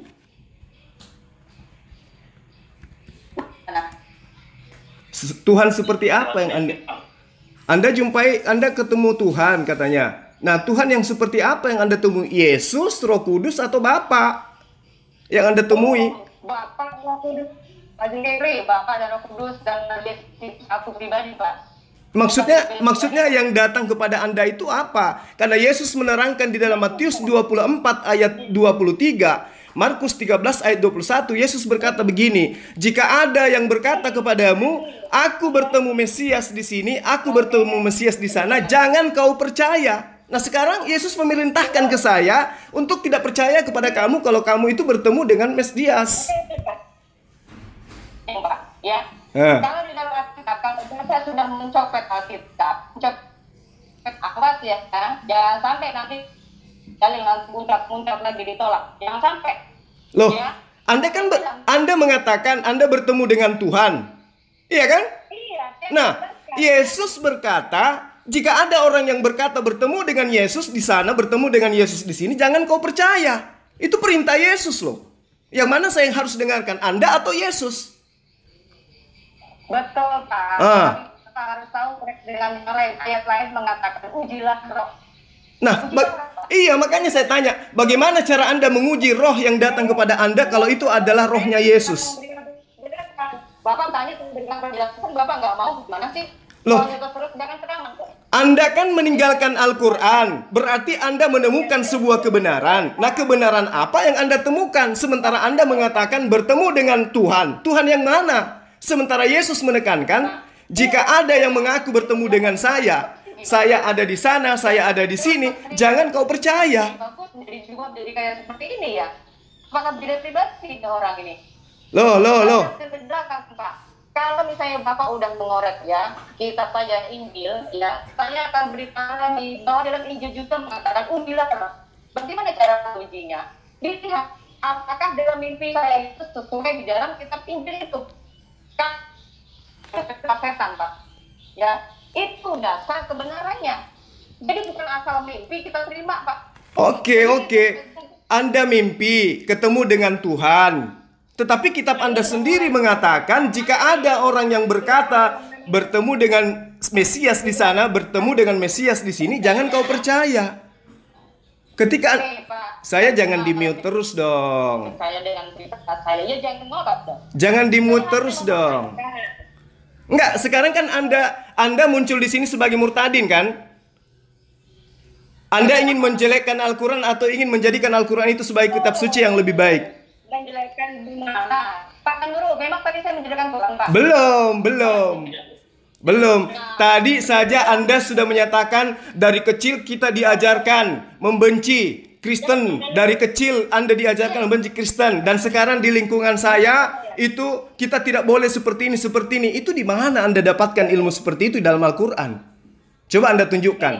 Nah, Tuhan seperti apa yang Anda Anda jumpai, Anda ketemu Tuhan katanya. Nah, Tuhan yang seperti apa yang Anda temui? Yesus, Roh Kudus, atau Bapa yang Anda temui? Bapak, Roh Kudus, Pak Zulkifli, Bapak dan Roh Kudus dan Yesus aku pribadi, Pak. Maksudnya, maksudnya yang datang kepada Anda itu apa? Karena Yesus menerangkan di dalam Matius dua puluh empat ayat dua puluh tiga, Markus tiga belas ayat dua puluh satu, Yesus berkata begini, "Jika ada yang berkata kepadamu, aku bertemu Mesias di sini, aku bertemu Mesias di sana, jangan kau percaya." Nah, sekarang Yesus memerintahkan ke saya untuk tidak percaya kepada kamu kalau kamu itu bertemu dengan Mesias. Ya, Pak. Ya. Eh. Kalau di dalam Alkitab, kalau saya sudah mencopet Alkitab, mencopet awas ya, jangan sampai nanti dalil nanti muncrat-muncrat lagi ditolak. Jangan sampai. Loh, Ya. Anda kan ber- Anda mengatakan Anda bertemu dengan Tuhan. Iya kan? Iya. saya Nah, jelaskan. Yesus berkata, jika ada orang yang berkata bertemu dengan Yesus di sana, bertemu dengan Yesus di sini, jangan kau percaya. Itu perintah Yesus loh. Yang mana saya yang harus dengarkan, Anda atau Yesus? Betul, Pak. Ah. Kita harus tahu dengan yang lain. Ayat lain mengatakan, ujilah roh. Nah, ba- iya makanya saya tanya, bagaimana cara Anda menguji roh yang datang kepada Anda kalau itu adalah rohnya Yesus? Bapak tanya dengan penjelasan, Bapak nggak mau gimana sih? Loh. Kalau terus jangan terangan kok. Anda kan meninggalkan Al-Quran, berarti Anda menemukan sebuah kebenaran. Nah, kebenaran apa yang Anda temukan? Sementara Anda mengatakan bertemu dengan Tuhan. Tuhan yang mana? Sementara Yesus menekankan, jika ada yang mengaku bertemu dengan saya, saya ada di sana, saya ada di sini, jangan kau percaya. Bapak menjadi juga jadi kayak seperti ini ya? Apakah beda pribadi orang ini? Loh, loh, loh. Saya bedakan, Pak. Kalau misalnya Bapak udah mengorek ya, kita saja Injil ya, saya akan beritahu di bahwa dalam Injil juga mengatakan ujilah roh. Bagaimana cara ujinya? Dilihat apakah dalam mimpi saya itu sesuai di dalam kitab Injil itu. Kan setan, Pak. Ya, itu dasar kebenarannya. Jadi bukan asal mimpi kita terima, Pak. Oke, oke. Anda mimpi ketemu dengan Tuhan. Tetapi kitab Anda sendiri mengatakan jika ada orang yang berkata bertemu dengan Mesias di sana, bertemu dengan Mesias di sini, jangan kau percaya. Ketika Oke, Pak. saya jangan di-mute terus dong. Saya dengan cerita saya ya jangan ngorok dong. Jangan di-mute terus dong. Enggak, sekarang kan Anda Anda muncul di sini sebagai murtadin kan? Anda ingin menjelekkan Al-Quran atau ingin menjadikan Al-Quran itu sebagai kitab suci yang lebih baik? Menjelekkan di mana? Pak Nurul, memang tadi saya menjelekkan Quran, Pak. Belum, belum. Belum. Tadi saja Anda sudah menyatakan dari kecil kita diajarkan membenci Kristen. Dari kecil Anda diajarkan membenci Kristen. Dan sekarang di lingkungan saya itu kita tidak boleh seperti ini, seperti ini. Itu di mana Anda dapatkan ilmu seperti itu dalam Al-Quran? Coba Anda tunjukkan.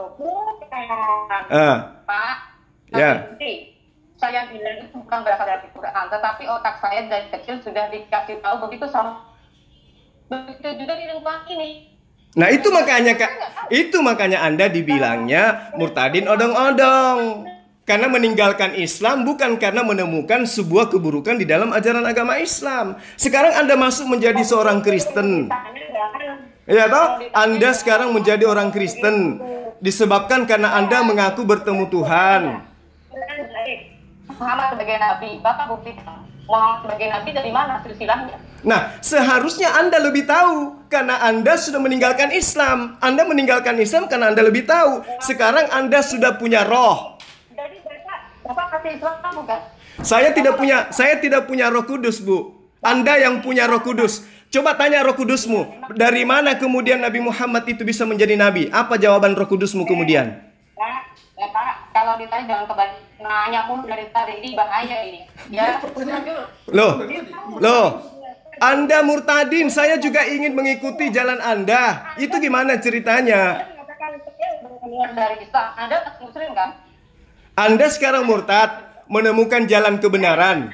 Ah. Pak, Ya. nanti saya bilang itu bukan berasal dari Quran, tetapi otak saya dari kecil sudah dikasih tahu begitu sama. Begitu juga di lingkungan ini. Nah itu makanya Kak, itu makanya Anda dibilangnya murtadin odong-odong. Karena meninggalkan Islam bukan karena menemukan sebuah keburukan di dalam ajaran agama Islam. Sekarang Anda masuk menjadi seorang Kristen. Ya toh? Anda sekarang menjadi orang Kristen disebabkan karena Anda mengaku bertemu Tuhan. Muhammad sebagai nabi, Bapak buktikan Muhammad sebagai nabi dari mana silsilahnya? Nah, seharusnya Anda lebih tahu karena Anda sudah meninggalkan Islam. Anda meninggalkan Islam karena Anda lebih tahu. Sekarang Anda sudah punya roh. Jadi Bapak, Bapak kasih Islam bukan? Saya tidak punya, saya tidak punya Roh Kudus, Bu. Anda yang punya Roh Kudus. Coba tanya Roh Kudusmu, dari mana kemudian Nabi Muhammad itu bisa menjadi nabi? Apa jawaban Roh Kudusmu kemudian? Pak, ya, Pak, kalau ditanya jangan kembali nanya pun dari tadi ini bahaya ini. Ya, Loh, loh. Anda murtadin, saya juga ingin mengikuti jalan Anda. Itu gimana ceritanya? dari Islam, Anda muslim kan? Anda sekarang murtad, menemukan jalan kebenaran.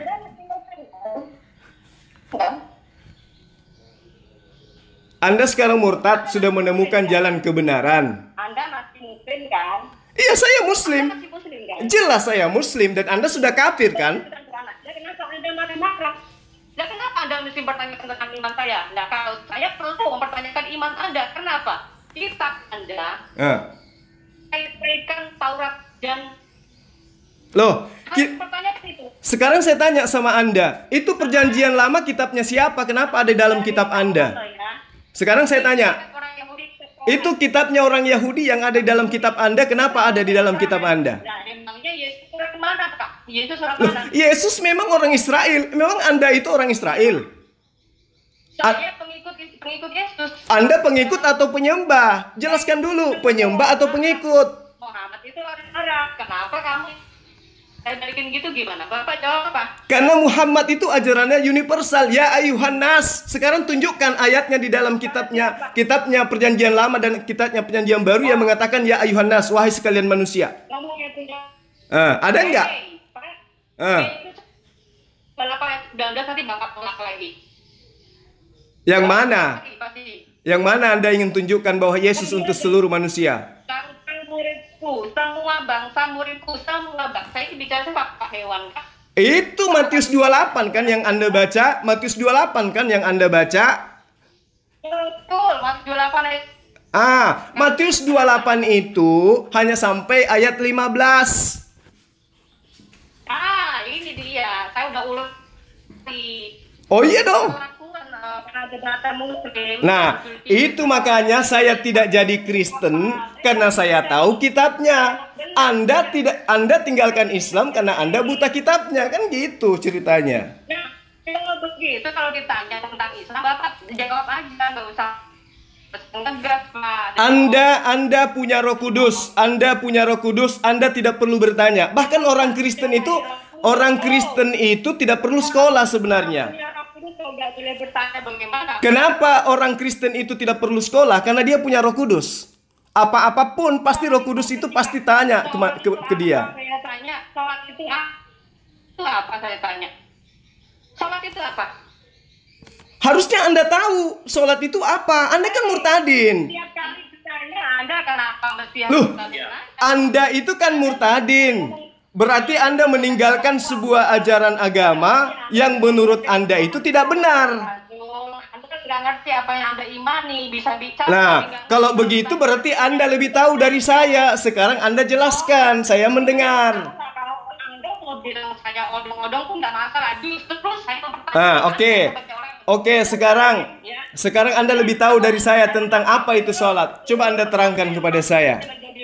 Kan? Anda sekarang murtad, sudah menemukan jalan kebenaran. Anda masih muslim kan? Iya, saya muslim. Anda masih muslim kan? Jelas saya muslim dan Anda sudah kafir kan? Ya kenapa Anda marah-marah? Ya kenapa Anda mesti bertanya tentang iman saya? Nah, kalau saya perlu mempertanyakan iman Anda, kenapa? Kitab Anda Ah. kait-kaitkan Taurat dan Loh, harus ki- pertanyaan itu. sekarang saya tanya sama Anda, itu perjanjian lama kitabnya siapa? Kenapa ada dalam kitab Anda? Sekarang saya tanya, Orang Yahudi, itu kitabnya orang Yahudi yang ada di dalam kitab Anda, kenapa ada di dalam kitab Anda? Nah, Memangnya Yesus orang mana, Kak? Yesus orang Loh, mana? Yesus memang orang Israel. Memang Anda itu orang Israel? Saya pengikut pengikut Yesus. Anda pengikut atau penyembah? Jelaskan dulu, penyembah atau pengikut? Muhammad itu orang Arab. Kenapa kamu saya balikin gitu gimana? Bapak jawab apa? Karena Muhammad itu ajarannya universal. Ya ayuhan nas. Sekarang tunjukkan ayatnya di dalam kitabnya. Kitabnya Perjanjian Lama dan kitabnya Perjanjian Baru yang mengatakan ya ayuhan nas, wahai sekalian manusia. Kamu yang punya. Eh, ada enggak? Eh. Kenapa udah udah tadi bapak tolak lagi? Yang mana? Pasti, pasti. Yang mana Anda ingin tunjukkan bahwa Yesus untuk seluruh manusia? Sang muridku, semua bangsa muridku, semua bangsa ini bicara apa hewan, Kak? Itu Matius dua puluh delapan kan yang Anda baca? Matius dua puluh delapan kan yang Anda baca? Betul, Matius dua puluh delapan ayat. Ah, Matius dua puluh delapan itu hanya sampai ayat lima belas. Ah, ini dia. Saya udah ulang di Oh iya dong. perlakuan uh, penajamatan muslim. Nah, itu makanya saya tidak jadi Kristen karena saya tahu kitabnya. Anda tidak Anda tinggalkan Islam karena Anda buta kitabnya, kan gitu ceritanya. Nah, kalau begitu kalau ditanya tentang Islam, Bapak jawab aja, nggak usah ngegas, Pak. Anda Anda punya Roh Kudus, Anda punya Roh Kudus, Anda tidak perlu bertanya. Bahkan orang Kristen itu orang Kristen itu tidak perlu sekolah sebenarnya. Nggak boleh bertanya bagaimana? Kenapa orang Kristen itu tidak perlu sekolah? Karena dia punya Roh Kudus. Apa-apapun pasti Roh Kudus itu pasti tanya ke, ke, ke dia. Saya tanya, sholat itu apa? Itu apa saya tanya? Sholat itu apa? Harusnya Anda tahu sholat itu apa. Anda kan murtadin. Tiap kali ditanya, Anda kenapa mesti Loh, harus Anda itu kan murtadin. Berarti Anda meninggalkan sebuah ajaran agama yang menurut Anda itu tidak benar. Anda kan nggak ngerti apa yang Anda imani, bisa bicara. Nah, kalau begitu berarti Anda lebih tahu dari saya. Sekarang Anda jelaskan, saya mendengar. Kalau Anda mau bilang saya odong-odong pun nggak masalah. Justru saya mempertanyakan. Nah, oke. Oke, sekarang sekarang Anda lebih tahu dari saya tentang apa itu sholat. Coba Anda terangkan kepada saya.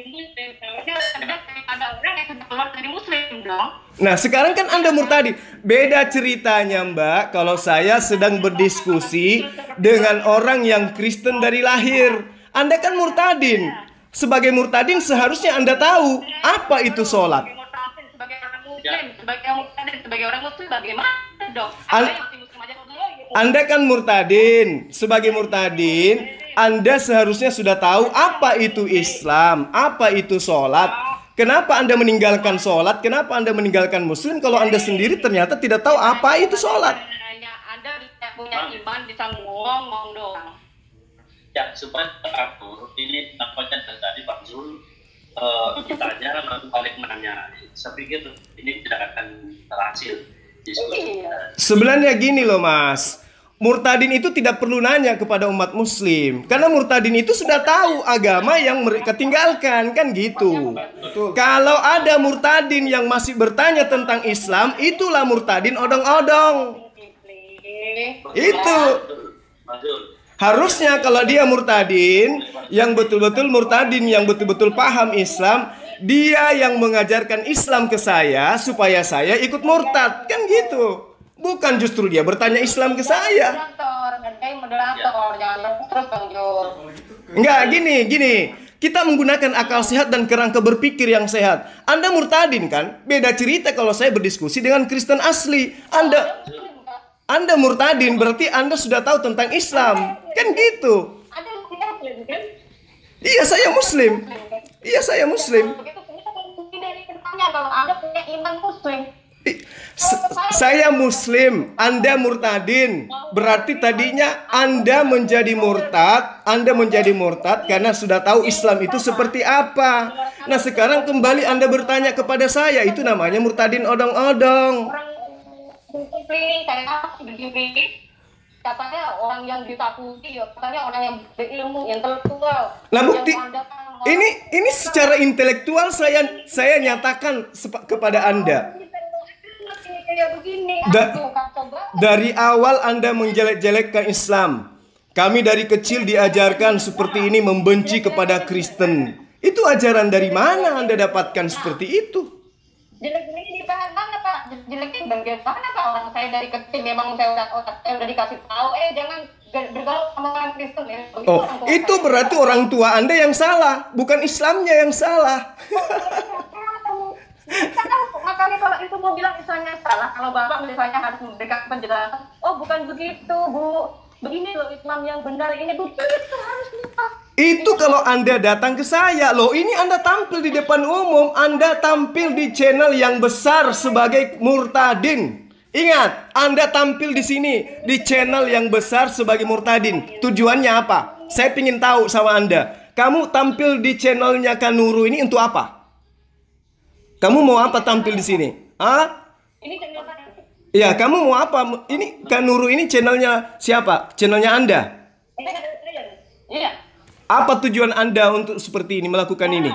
Nah, sekarang kan Anda murtadi. Beda ceritanya, Mbak, kalau saya sedang berdiskusi dengan orang yang Kristen dari lahir. Anda kan murtadin. Sebagai murtadin seharusnya Anda tahu apa itu sholat. Sebagai orang muslim, sebagai orang muslim, sebagai orang muslim bagaimana dong? An- Anda kan murtadin. Sebagai murtadin, Anda seharusnya sudah tahu apa itu Islam, apa itu sholat. Kenapa Anda meninggalkan sholat? Kenapa Anda meninggalkan muslim kalau Anda sendiri ternyata tidak tahu apa itu sholat? Anda tidak punya iman bisa ngomong doang. Ya, supaya teratur, ini nampaknya dari tadi Pak Zul uh, ditanya lalu balik menanya. Saya pikir ini tidak akan berhasil diskusi. Sebenarnya gini loh Mas, murtadin itu tidak perlu nanya kepada umat muslim. Karena murtadin itu sudah tahu agama yang mereka tinggalkan, kan gitu. Kalau ada murtadin yang masih bertanya tentang Islam, itulah murtadin odong-odong. Itu. Pak Zul. Harusnya kalau dia murtadin, yang betul-betul murtadin, yang betul-betul paham Islam, dia yang mengajarkan Islam ke saya supaya saya ikut murtad, kan gitu. Bukan justru dia bertanya Islam ke saya. Moderator, ngerjain moderator, jangan terus Bang Jul. Enggak, gini, gini. Kita menggunakan akal sehat dan kerangka berpikir yang sehat. Anda murtadin kan? Beda cerita kalau saya berdiskusi dengan Kristen asli. Anda Anda murtadin berarti Anda sudah tahu tentang Islam. Kan gitu. Ada muslim kan? Iya, saya muslim. Iya, saya muslim. Begitu kita dari pertanyaan kalau Anda punya iman muslim. I- s- Saya muslim, Anda murtadin. Berarti tadinya Anda menjadi murtad, Anda menjadi murtad karena sudah tahu Islam itu seperti apa. Nah, sekarang kembali Anda bertanya kepada saya, itu namanya murtadin odong-odong. Orang keliling kayak begini, katanya orang yang ditakuti, ya katanya orang yang berilmu, intelektual. Nah, bukti Yang Anda kan- ini ini secara intelektual saya saya nyatakan sepa- kepada Anda. Kayak begini, Da- aduh, kacau banget. Dari awal Anda menjelek-jelekkan Islam. Kami dari kecil diajarkan seperti ini membenci kepada Kristen. Itu ajaran dari mana Anda dapatkan seperti itu? Jelek-jeleknya di bahan mana Pak? Jeleknya bagian mana Pak? Orang saya dari kecil memang saya udah otak saya udah dikasih tahu, eh jangan bergaul sama orang Kristen ya. Begitu Oh, orang tua itu saya. berarti orang tua Anda yang salah, bukan Islamnya yang salah. Karena makanya kalau itu mau bilang Islamnya salah, kalau Bapak misalnya harus memberikan penjelasan, oh bukan begitu Bu, begini loh Islam yang benar ini begitu harusnya Pak. Itu kalau Anda datang ke saya, loh ini Anda tampil di depan umum, Anda tampil di channel yang besar sebagai murtadin. Ingat, Anda tampil di sini, di channel yang besar sebagai murtadin. Tujuannya apa? Saya ingin tahu sama Anda. Kamu tampil di channelnya Kanuru ini untuk apa? Kamu mau apa tampil di sini? Ah? Ini channel saya. Ya, kamu mau apa? Ini Kanuru ini channelnya siapa? Channelnya Anda. Ini kan Kristen. Iya. Apa tujuan Anda untuk seperti ini, melakukan ini?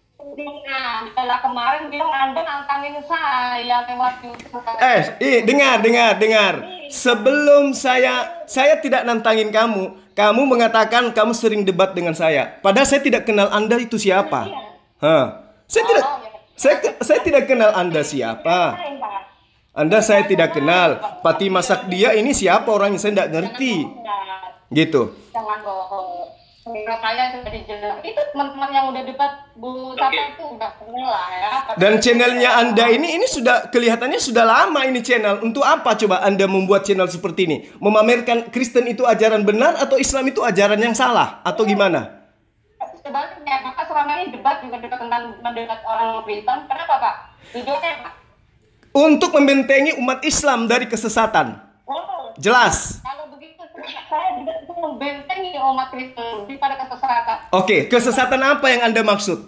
Nah, setelah kemarin bilang Anda nantangin saya lewat YouTube. Eh, ih, dengar, dengar, dengar. Sebelum saya, saya tidak nantangin kamu. Kamu mengatakan kamu sering debat dengan saya. Padahal saya tidak kenal Anda itu siapa. Hah? Saya tidak, saya, saya tidak kenal Anda siapa. Anda saya tidak kenal. Fatimah Sakdia ini siapa orangnya, saya tidak ngerti. Gitu. Jangan bohong. Menurut saya sudah dijelas. Itu teman-teman yang udah debat Bu Tata itu udah kenal lah ya. Dan channelnya Anda ini ini sudah kelihatannya sudah lama ini channel. Untuk apa coba Anda membuat channel seperti ini? Memamerkan Kristen itu ajaran benar atau Islam itu ajaran yang salah atau gimana? Sebaliknya, Bapak selama ini debat juga debat tentang mendebat orang Kristen. Kenapa Pak? Tujuannya Pak? Untuk membentengi umat Islam dari kesesatan. Oh, Jelas. kalau begitu saya juga itu membentengi umat Kristen daripada kesesatan. Oke, kesesatan apa yang Anda maksud?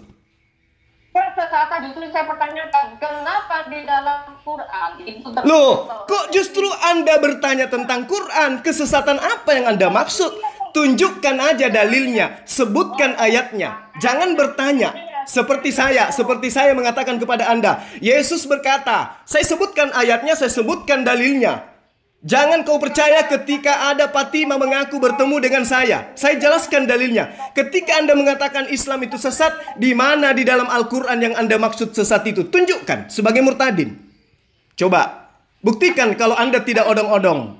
Kesesatan justru saya pertanyakan, kenapa di dalam Quran itu ter- Loh, kok justru Anda bertanya tentang Quran? Kesesatan apa yang Anda maksud? Tunjukkan aja dalilnya, sebutkan ayatnya. Jangan bertanya seperti saya, seperti saya mengatakan kepada Anda. Yesus berkata, saya sebutkan ayatnya, saya sebutkan dalilnya. Jangan kau percaya ketika ada Fatimah mengaku bertemu dengan saya. Saya jelaskan dalilnya. Ketika Anda mengatakan Islam itu sesat, di mana di dalam Al-Quran yang Anda maksud sesat itu? Tunjukkan sebagai murtadin. Coba, buktikan kalau Anda tidak odong-odong.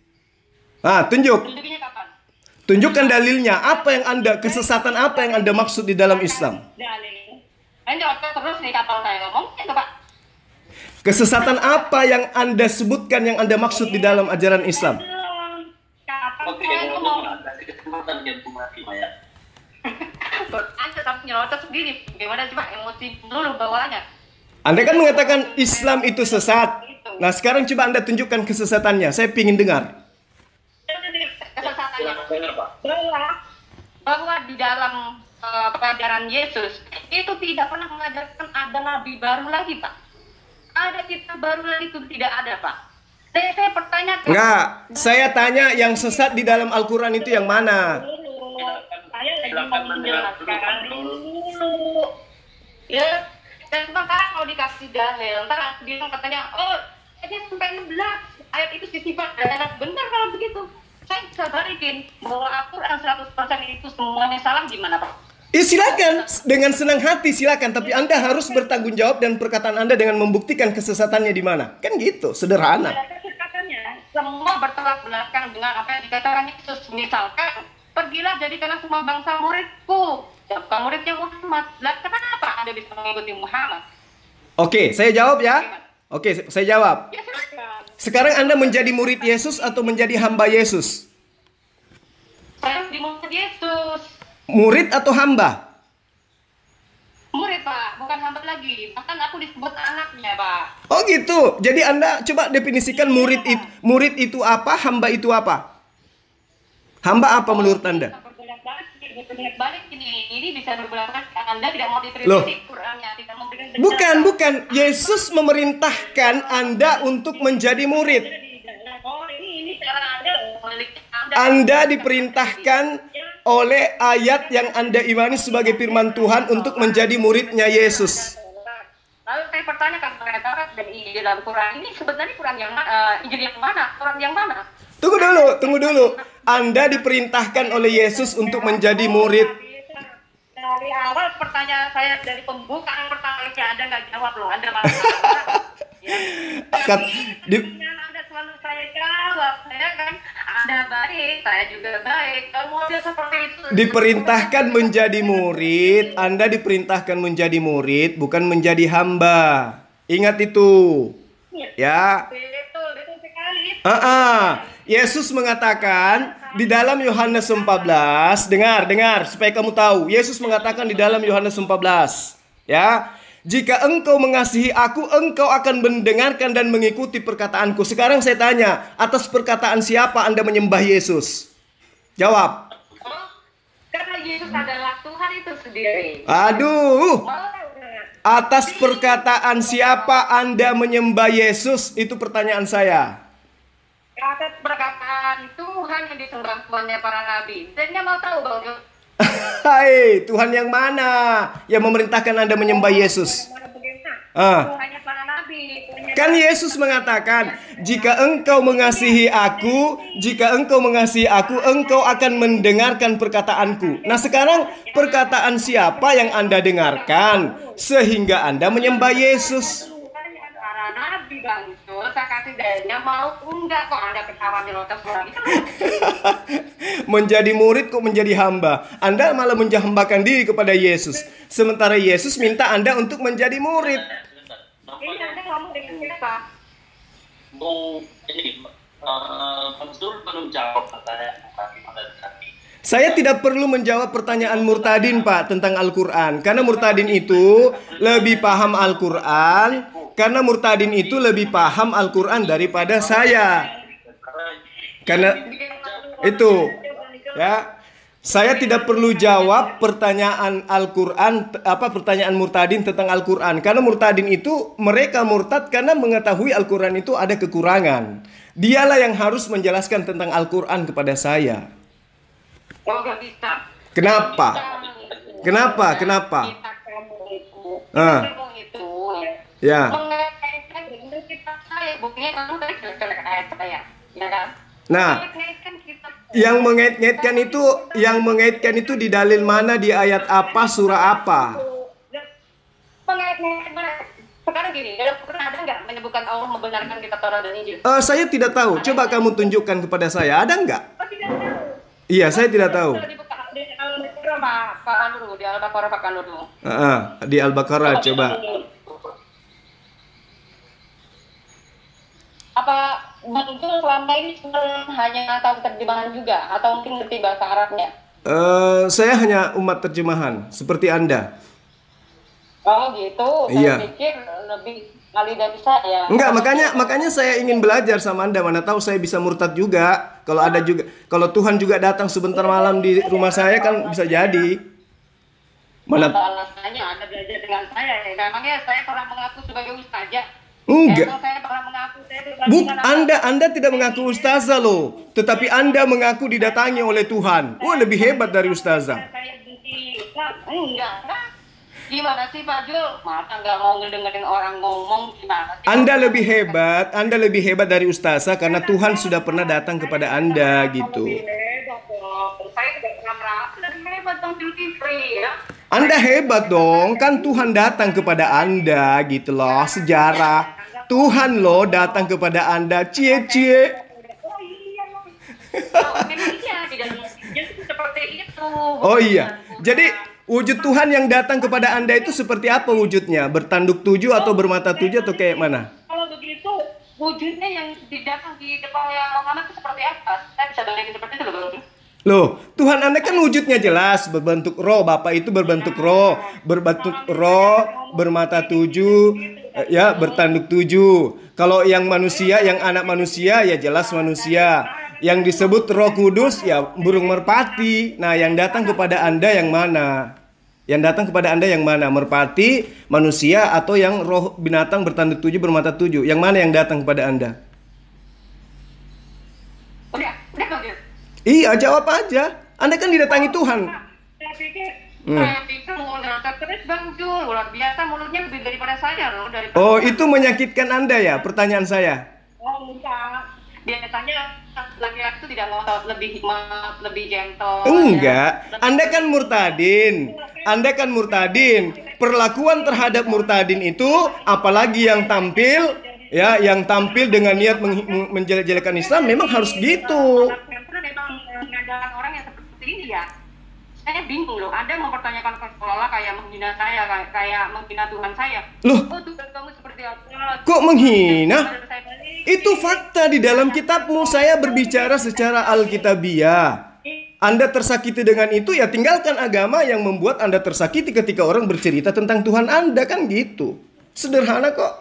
Ah, tunjuk. Tunjuknya kapan? Tunjukkan dalilnya. Apa yang Anda, kesesatan apa yang Anda maksud di dalam Islam? Dalil. Lanjut terus nih kapan saya ngomong, itu Pak. Kesesatan apa yang Anda sebutkan yang Anda maksud di dalam ajaran Islam? Kapan Oke, saya mau ngomong? kasih kesempatan yang Bu Fatimah ya. Anda tapi nyerocos sendiri. Gimana coba emosi dulu bawaannya? Anda kan mengatakan Islam itu sesat. Nah sekarang coba Anda tunjukkan kesesatannya. Saya ingin dengar. Kesesatannya Benar, Pak. bahwa bahwa di dalam uh, pelajaran Yesus itu tidak pernah mengajarkan ada nabi baru lagi Pak. Ada kitab baru lagi itu tidak ada Pak. Saya, saya pertanyakan. Enggak, saya tanya yang sesat di dalam Al-Quran itu yang mana? Dulu. Saya lagi Silakan mau menjelaskan dulu. Ya, dan sekarang kalau dikasih dalil, ntar aku bilang katanya, oh, ayatnya sampai enam belas, ayat itu sifat dan benar kalau begitu. Saya bisa balikin bahwa Al-Quran seratus persen itu semuanya salah gimana Pak? Ya silakan, dengan senang hati silakan. Tapi Anda harus bertanggung jawab dan perkataan Anda dengan membuktikan kesesatannya di mana. Kan gitu, sederhana. Kesesatannya semua bertolak belakang dengan apa yang dikatakan Yesus. Misalkan, pergilah jadikanlah semua bangsa muridku. Siapa muridnya Muhammad? Lah kenapa Anda bisa mengikuti Muhammad? Oke, saya jawab ya. Oke, saya jawab. Ya silakan. Sekarang Anda menjadi murid Yesus atau menjadi hamba Yesus? Saya di murid Yesus. Murid atau hamba? Murid Pak, bukan hamba lagi. Bahkan aku disebut anaknya Pak. Oh gitu. Jadi Anda coba definisikan murid itu, murid itu apa, hamba itu apa? Hamba apa menurut Anda? Berbolak-balik, berbolak-balik ini, ini bisa berbolak-balik. Anda tidak mau Loh. diterima Qurannya, tidak memberikan Bukan, bukan. Yesus memerintahkan Anda untuk menjadi murid. Oh, ini ini cara Anda memiliki Anda. Anda diperintahkan oleh ayat yang Anda imani sebagai firman Tuhan untuk menjadi muridnya Yesus. Lalu saya pertanyakan kepada Taurat dan Injil dalam Quran ini sebenarnya Quran yang uh, Injil yang mana? Quran yang mana? Tunggu dulu, tunggu dulu. Anda diperintahkan oleh Yesus untuk menjadi murid. dari awal pertanyaan saya dari pembukaan pertama ini Anda nggak jawab loh, Anda malah marah. Ya. Kat, Tapi di, pertanyaan Anda selalu saya jawab, saya kan Anda baik, saya juga baik. Kalau model seperti itu diperintahkan menjadi murid, Anda diperintahkan menjadi murid, bukan menjadi hamba. Ingat itu. Ya. betul, betul sekali. Ah, ah. Yesus mengatakan di dalam Yohanes empat belas, dengar, dengar supaya kamu tahu. Yesus mengatakan di dalam Yohanes empat belas, ya, jika engkau mengasihi aku, engkau akan mendengarkan dan mengikuti perkataanku. Sekarang saya tanya, atas perkataan siapa Anda menyembah Yesus? Jawab. Oh, karena Yesus adalah Tuhan itu sendiri. Aduh, Oh, atas perkataan siapa Anda menyembah Yesus? Itu pertanyaan saya. atas perkataan Tuhan yang disembah Tuhannya para nabi. Saya mau tahu Bang Jo. Hai, Tuhan yang mana yang memerintahkan Anda menyembah Yesus? Ah. Tuhannya para nabi. Tuhannya Kan Yesus mengatakan, jika engkau mengasihi aku, jika engkau mengasihi aku, engkau akan mendengarkan perkataanku. Nah sekarang perkataan siapa yang Anda dengarkan sehingga Anda menyembah Yesus? Tuhannya para nabi Bang Jo. Saya kasih dayanya mau enggak kok Anda ketawa melotos lagi. Menjadi murid kok menjadi hamba. Anda malah menjahambakan diri kepada Yesus. Sementara Yesus minta Anda untuk menjadi murid. Ini Anda ngomong dengan siapa? Bung ini uh, Bang Zul belum jawab pertanyaan tadi pada tadi. Saya tidak perlu menjawab pertanyaan Murtadin, Pak, tentang Al-Quran. Karena Murtadin itu lebih paham Al-Quran. Karena Murtadin itu lebih paham Al-Quran daripada saya. Karena itu, ya, saya tidak perlu jawab pertanyaan Al-Quran, apa pertanyaan Murtadin tentang Al-Quran. Karena Murtadin itu, mereka murtad karena mengetahui Al-Quran itu ada kekurangan. Dialah yang harus menjelaskan tentang Al-Quran kepada saya. Oh, gak bisa. Kenapa? Kenapa? Kenapa? Kita kamu itu, Ah. kamu itu, Ya. mengaitkan dengan kitab saya, buktinya kamu tadi jelek-jelek ayat saya, ya kan? Nah, Mengaitkan kitab saya. yang mengait-ngaitkan itu, yang mengaitkan itu di dalil mana, di ayat apa, surah apa? Mengait-ngaitkan mana? Sekarang gini, dalam Quran ada nggak menyebutkan Allah membenarkan kitab Taurat dan Injil? Eh, saya tidak tahu. Coba kamu tunjukkan kepada saya. Ada nggak? Oh, tidak tahu. Iya, saya tidak tahu. Sudah dibuka di Al-Baqarah, Pak Pak Kanuru, di Al-Baqarah Pak Kanuru. Ah, ah, di Al-Baqarah coba. Apa Bang Jul selama ini cuma hanya tahu terjemahan juga atau mungkin ngerti bahasa Arabnya? Eh, saya hanya umat terjemahan seperti Anda. Oh gitu. Iya. Saya pikir lebih kali dari saya. Enggak, makanya makanya saya ingin belajar sama Anda. Mana tahu saya bisa murtad juga. Kalau ada juga, kalau Tuhan juga datang sebentar malam di rumah saya kan bisa jadi. Mana? Apa alasannya Anda belajar dengan saya? Ya, memangnya saya pernah mengaku sebagai ustazah? Enggak. Emang saya pernah mengaku saya berbanding Buk, dengan Anda Anda tidak mengaku ustazah loh, tetapi Anda mengaku didatangi oleh Tuhan. Wah, lebih hebat dari ustazah. Saya benci. Nah, enggak, nah. Gimana sih Pak Jul? Masa nggak mau ngedengerin orang ngomong gimana sih? Anda lebih hebat, Anda lebih hebat dari ustazah karena Tuhan sudah pernah datang kepada Anda gitu. Lebih hebat dong. Saya tidak pernah merasa lebih hebat dong Jul Kifri ya. Anda hebat dong, kan Tuhan datang kepada Anda gitu loh, sejarah. Tuhan loh datang kepada Anda, cie-cie. Oh iya loh. Oh, memang iya tidak jadi seperti itu. Oh iya, jadi wujud Tuhan yang datang kepada Anda itu seperti apa wujudnya? Bertanduk tujuh atau bermata tujuh atau kayak mana? Kalau begitu wujudnya yang didatang di depannya Muhammad itu seperti apa? Saya bisa bayangin seperti itu loh. Loh, Tuhan Anda kan wujudnya jelas, berbentuk roh, Bapak itu berbentuk roh, berbentuk roh, bermata tujuh, eh, ya, bertanduk tujuh. Kalau yang manusia, yang anak manusia, ya jelas manusia. Yang disebut Roh Kudus, ya burung merpati. Nah, yang datang kepada Anda yang mana? Yang datang kepada Anda yang mana? Merpati, manusia, atau yang roh binatang bertanduk tujuh, bermata tujuh? Yang mana yang datang kepada Anda? Udah, udah Bang Jul. Iya, jawab aja. Anda kan didatangi Tuhan. Saya pikir, Hmm. saya pikir mau ngangkat terus Bang Jul, luar biasa mulutnya lebih daripada saya loh, daripada. Oh, itu menyakitkan Anda ya, pertanyaan saya. Oh enggak, biasanya laki-laki itu tidak ngotot, lebih hikmat, lebih gentle. Enggak, ya. Anda kan murtadin. Anda kan murtadin. Perlakuan terhadap murtadin itu apalagi yang tampil ya, yang tampil dengan niat meng- menjelek-jelekan Islam memang harus gitu. Karena memang mengandalkan orang yang seperti ini ya. Saya bingung loh, Anda mempertanyakan seolah-olah kayak menghina saya, kayak, kayak menghina Tuhan saya. Loh, Oh Tuhan kamu seperti apa? kok menghina? Itu fakta di dalam kitabmu. Saya berbicara secara alkitabiah. Anda tersakiti dengan itu, ya tinggalkan agama yang membuat Anda tersakiti ketika orang bercerita tentang Tuhan Anda, kan gitu. Sederhana kok.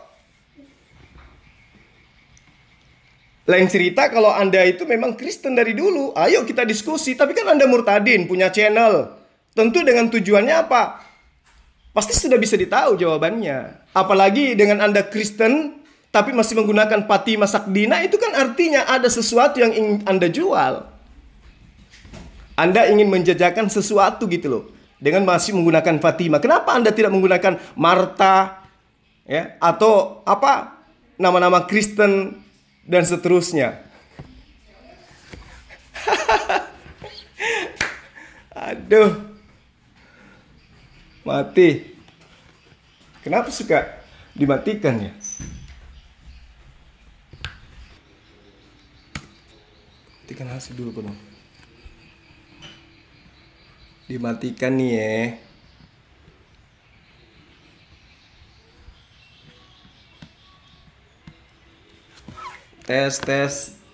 Lain cerita kalau Anda itu memang Kristen dari dulu. Ayo kita diskusi. Tapi kan Anda murtadin, punya channel. Tentu dengan tujuannya apa? Pasti sudah bisa ditahu jawabannya. Apalagi dengan Anda Kristen, tapi masih menggunakan Fatimah Sakdina, itu kan artinya ada sesuatu yang ingin Anda jual. Anda ingin menjajakan sesuatu gitu loh. Dengan masih menggunakan Fatimah. Kenapa Anda tidak menggunakan Marta? Ya, atau apa? Nama-nama Kristen dan seterusnya. Aduh. Mati. Kenapa suka dimatikan ya? Matikan hasil dulu penuh. Dimatikan nih ya. Tes tes.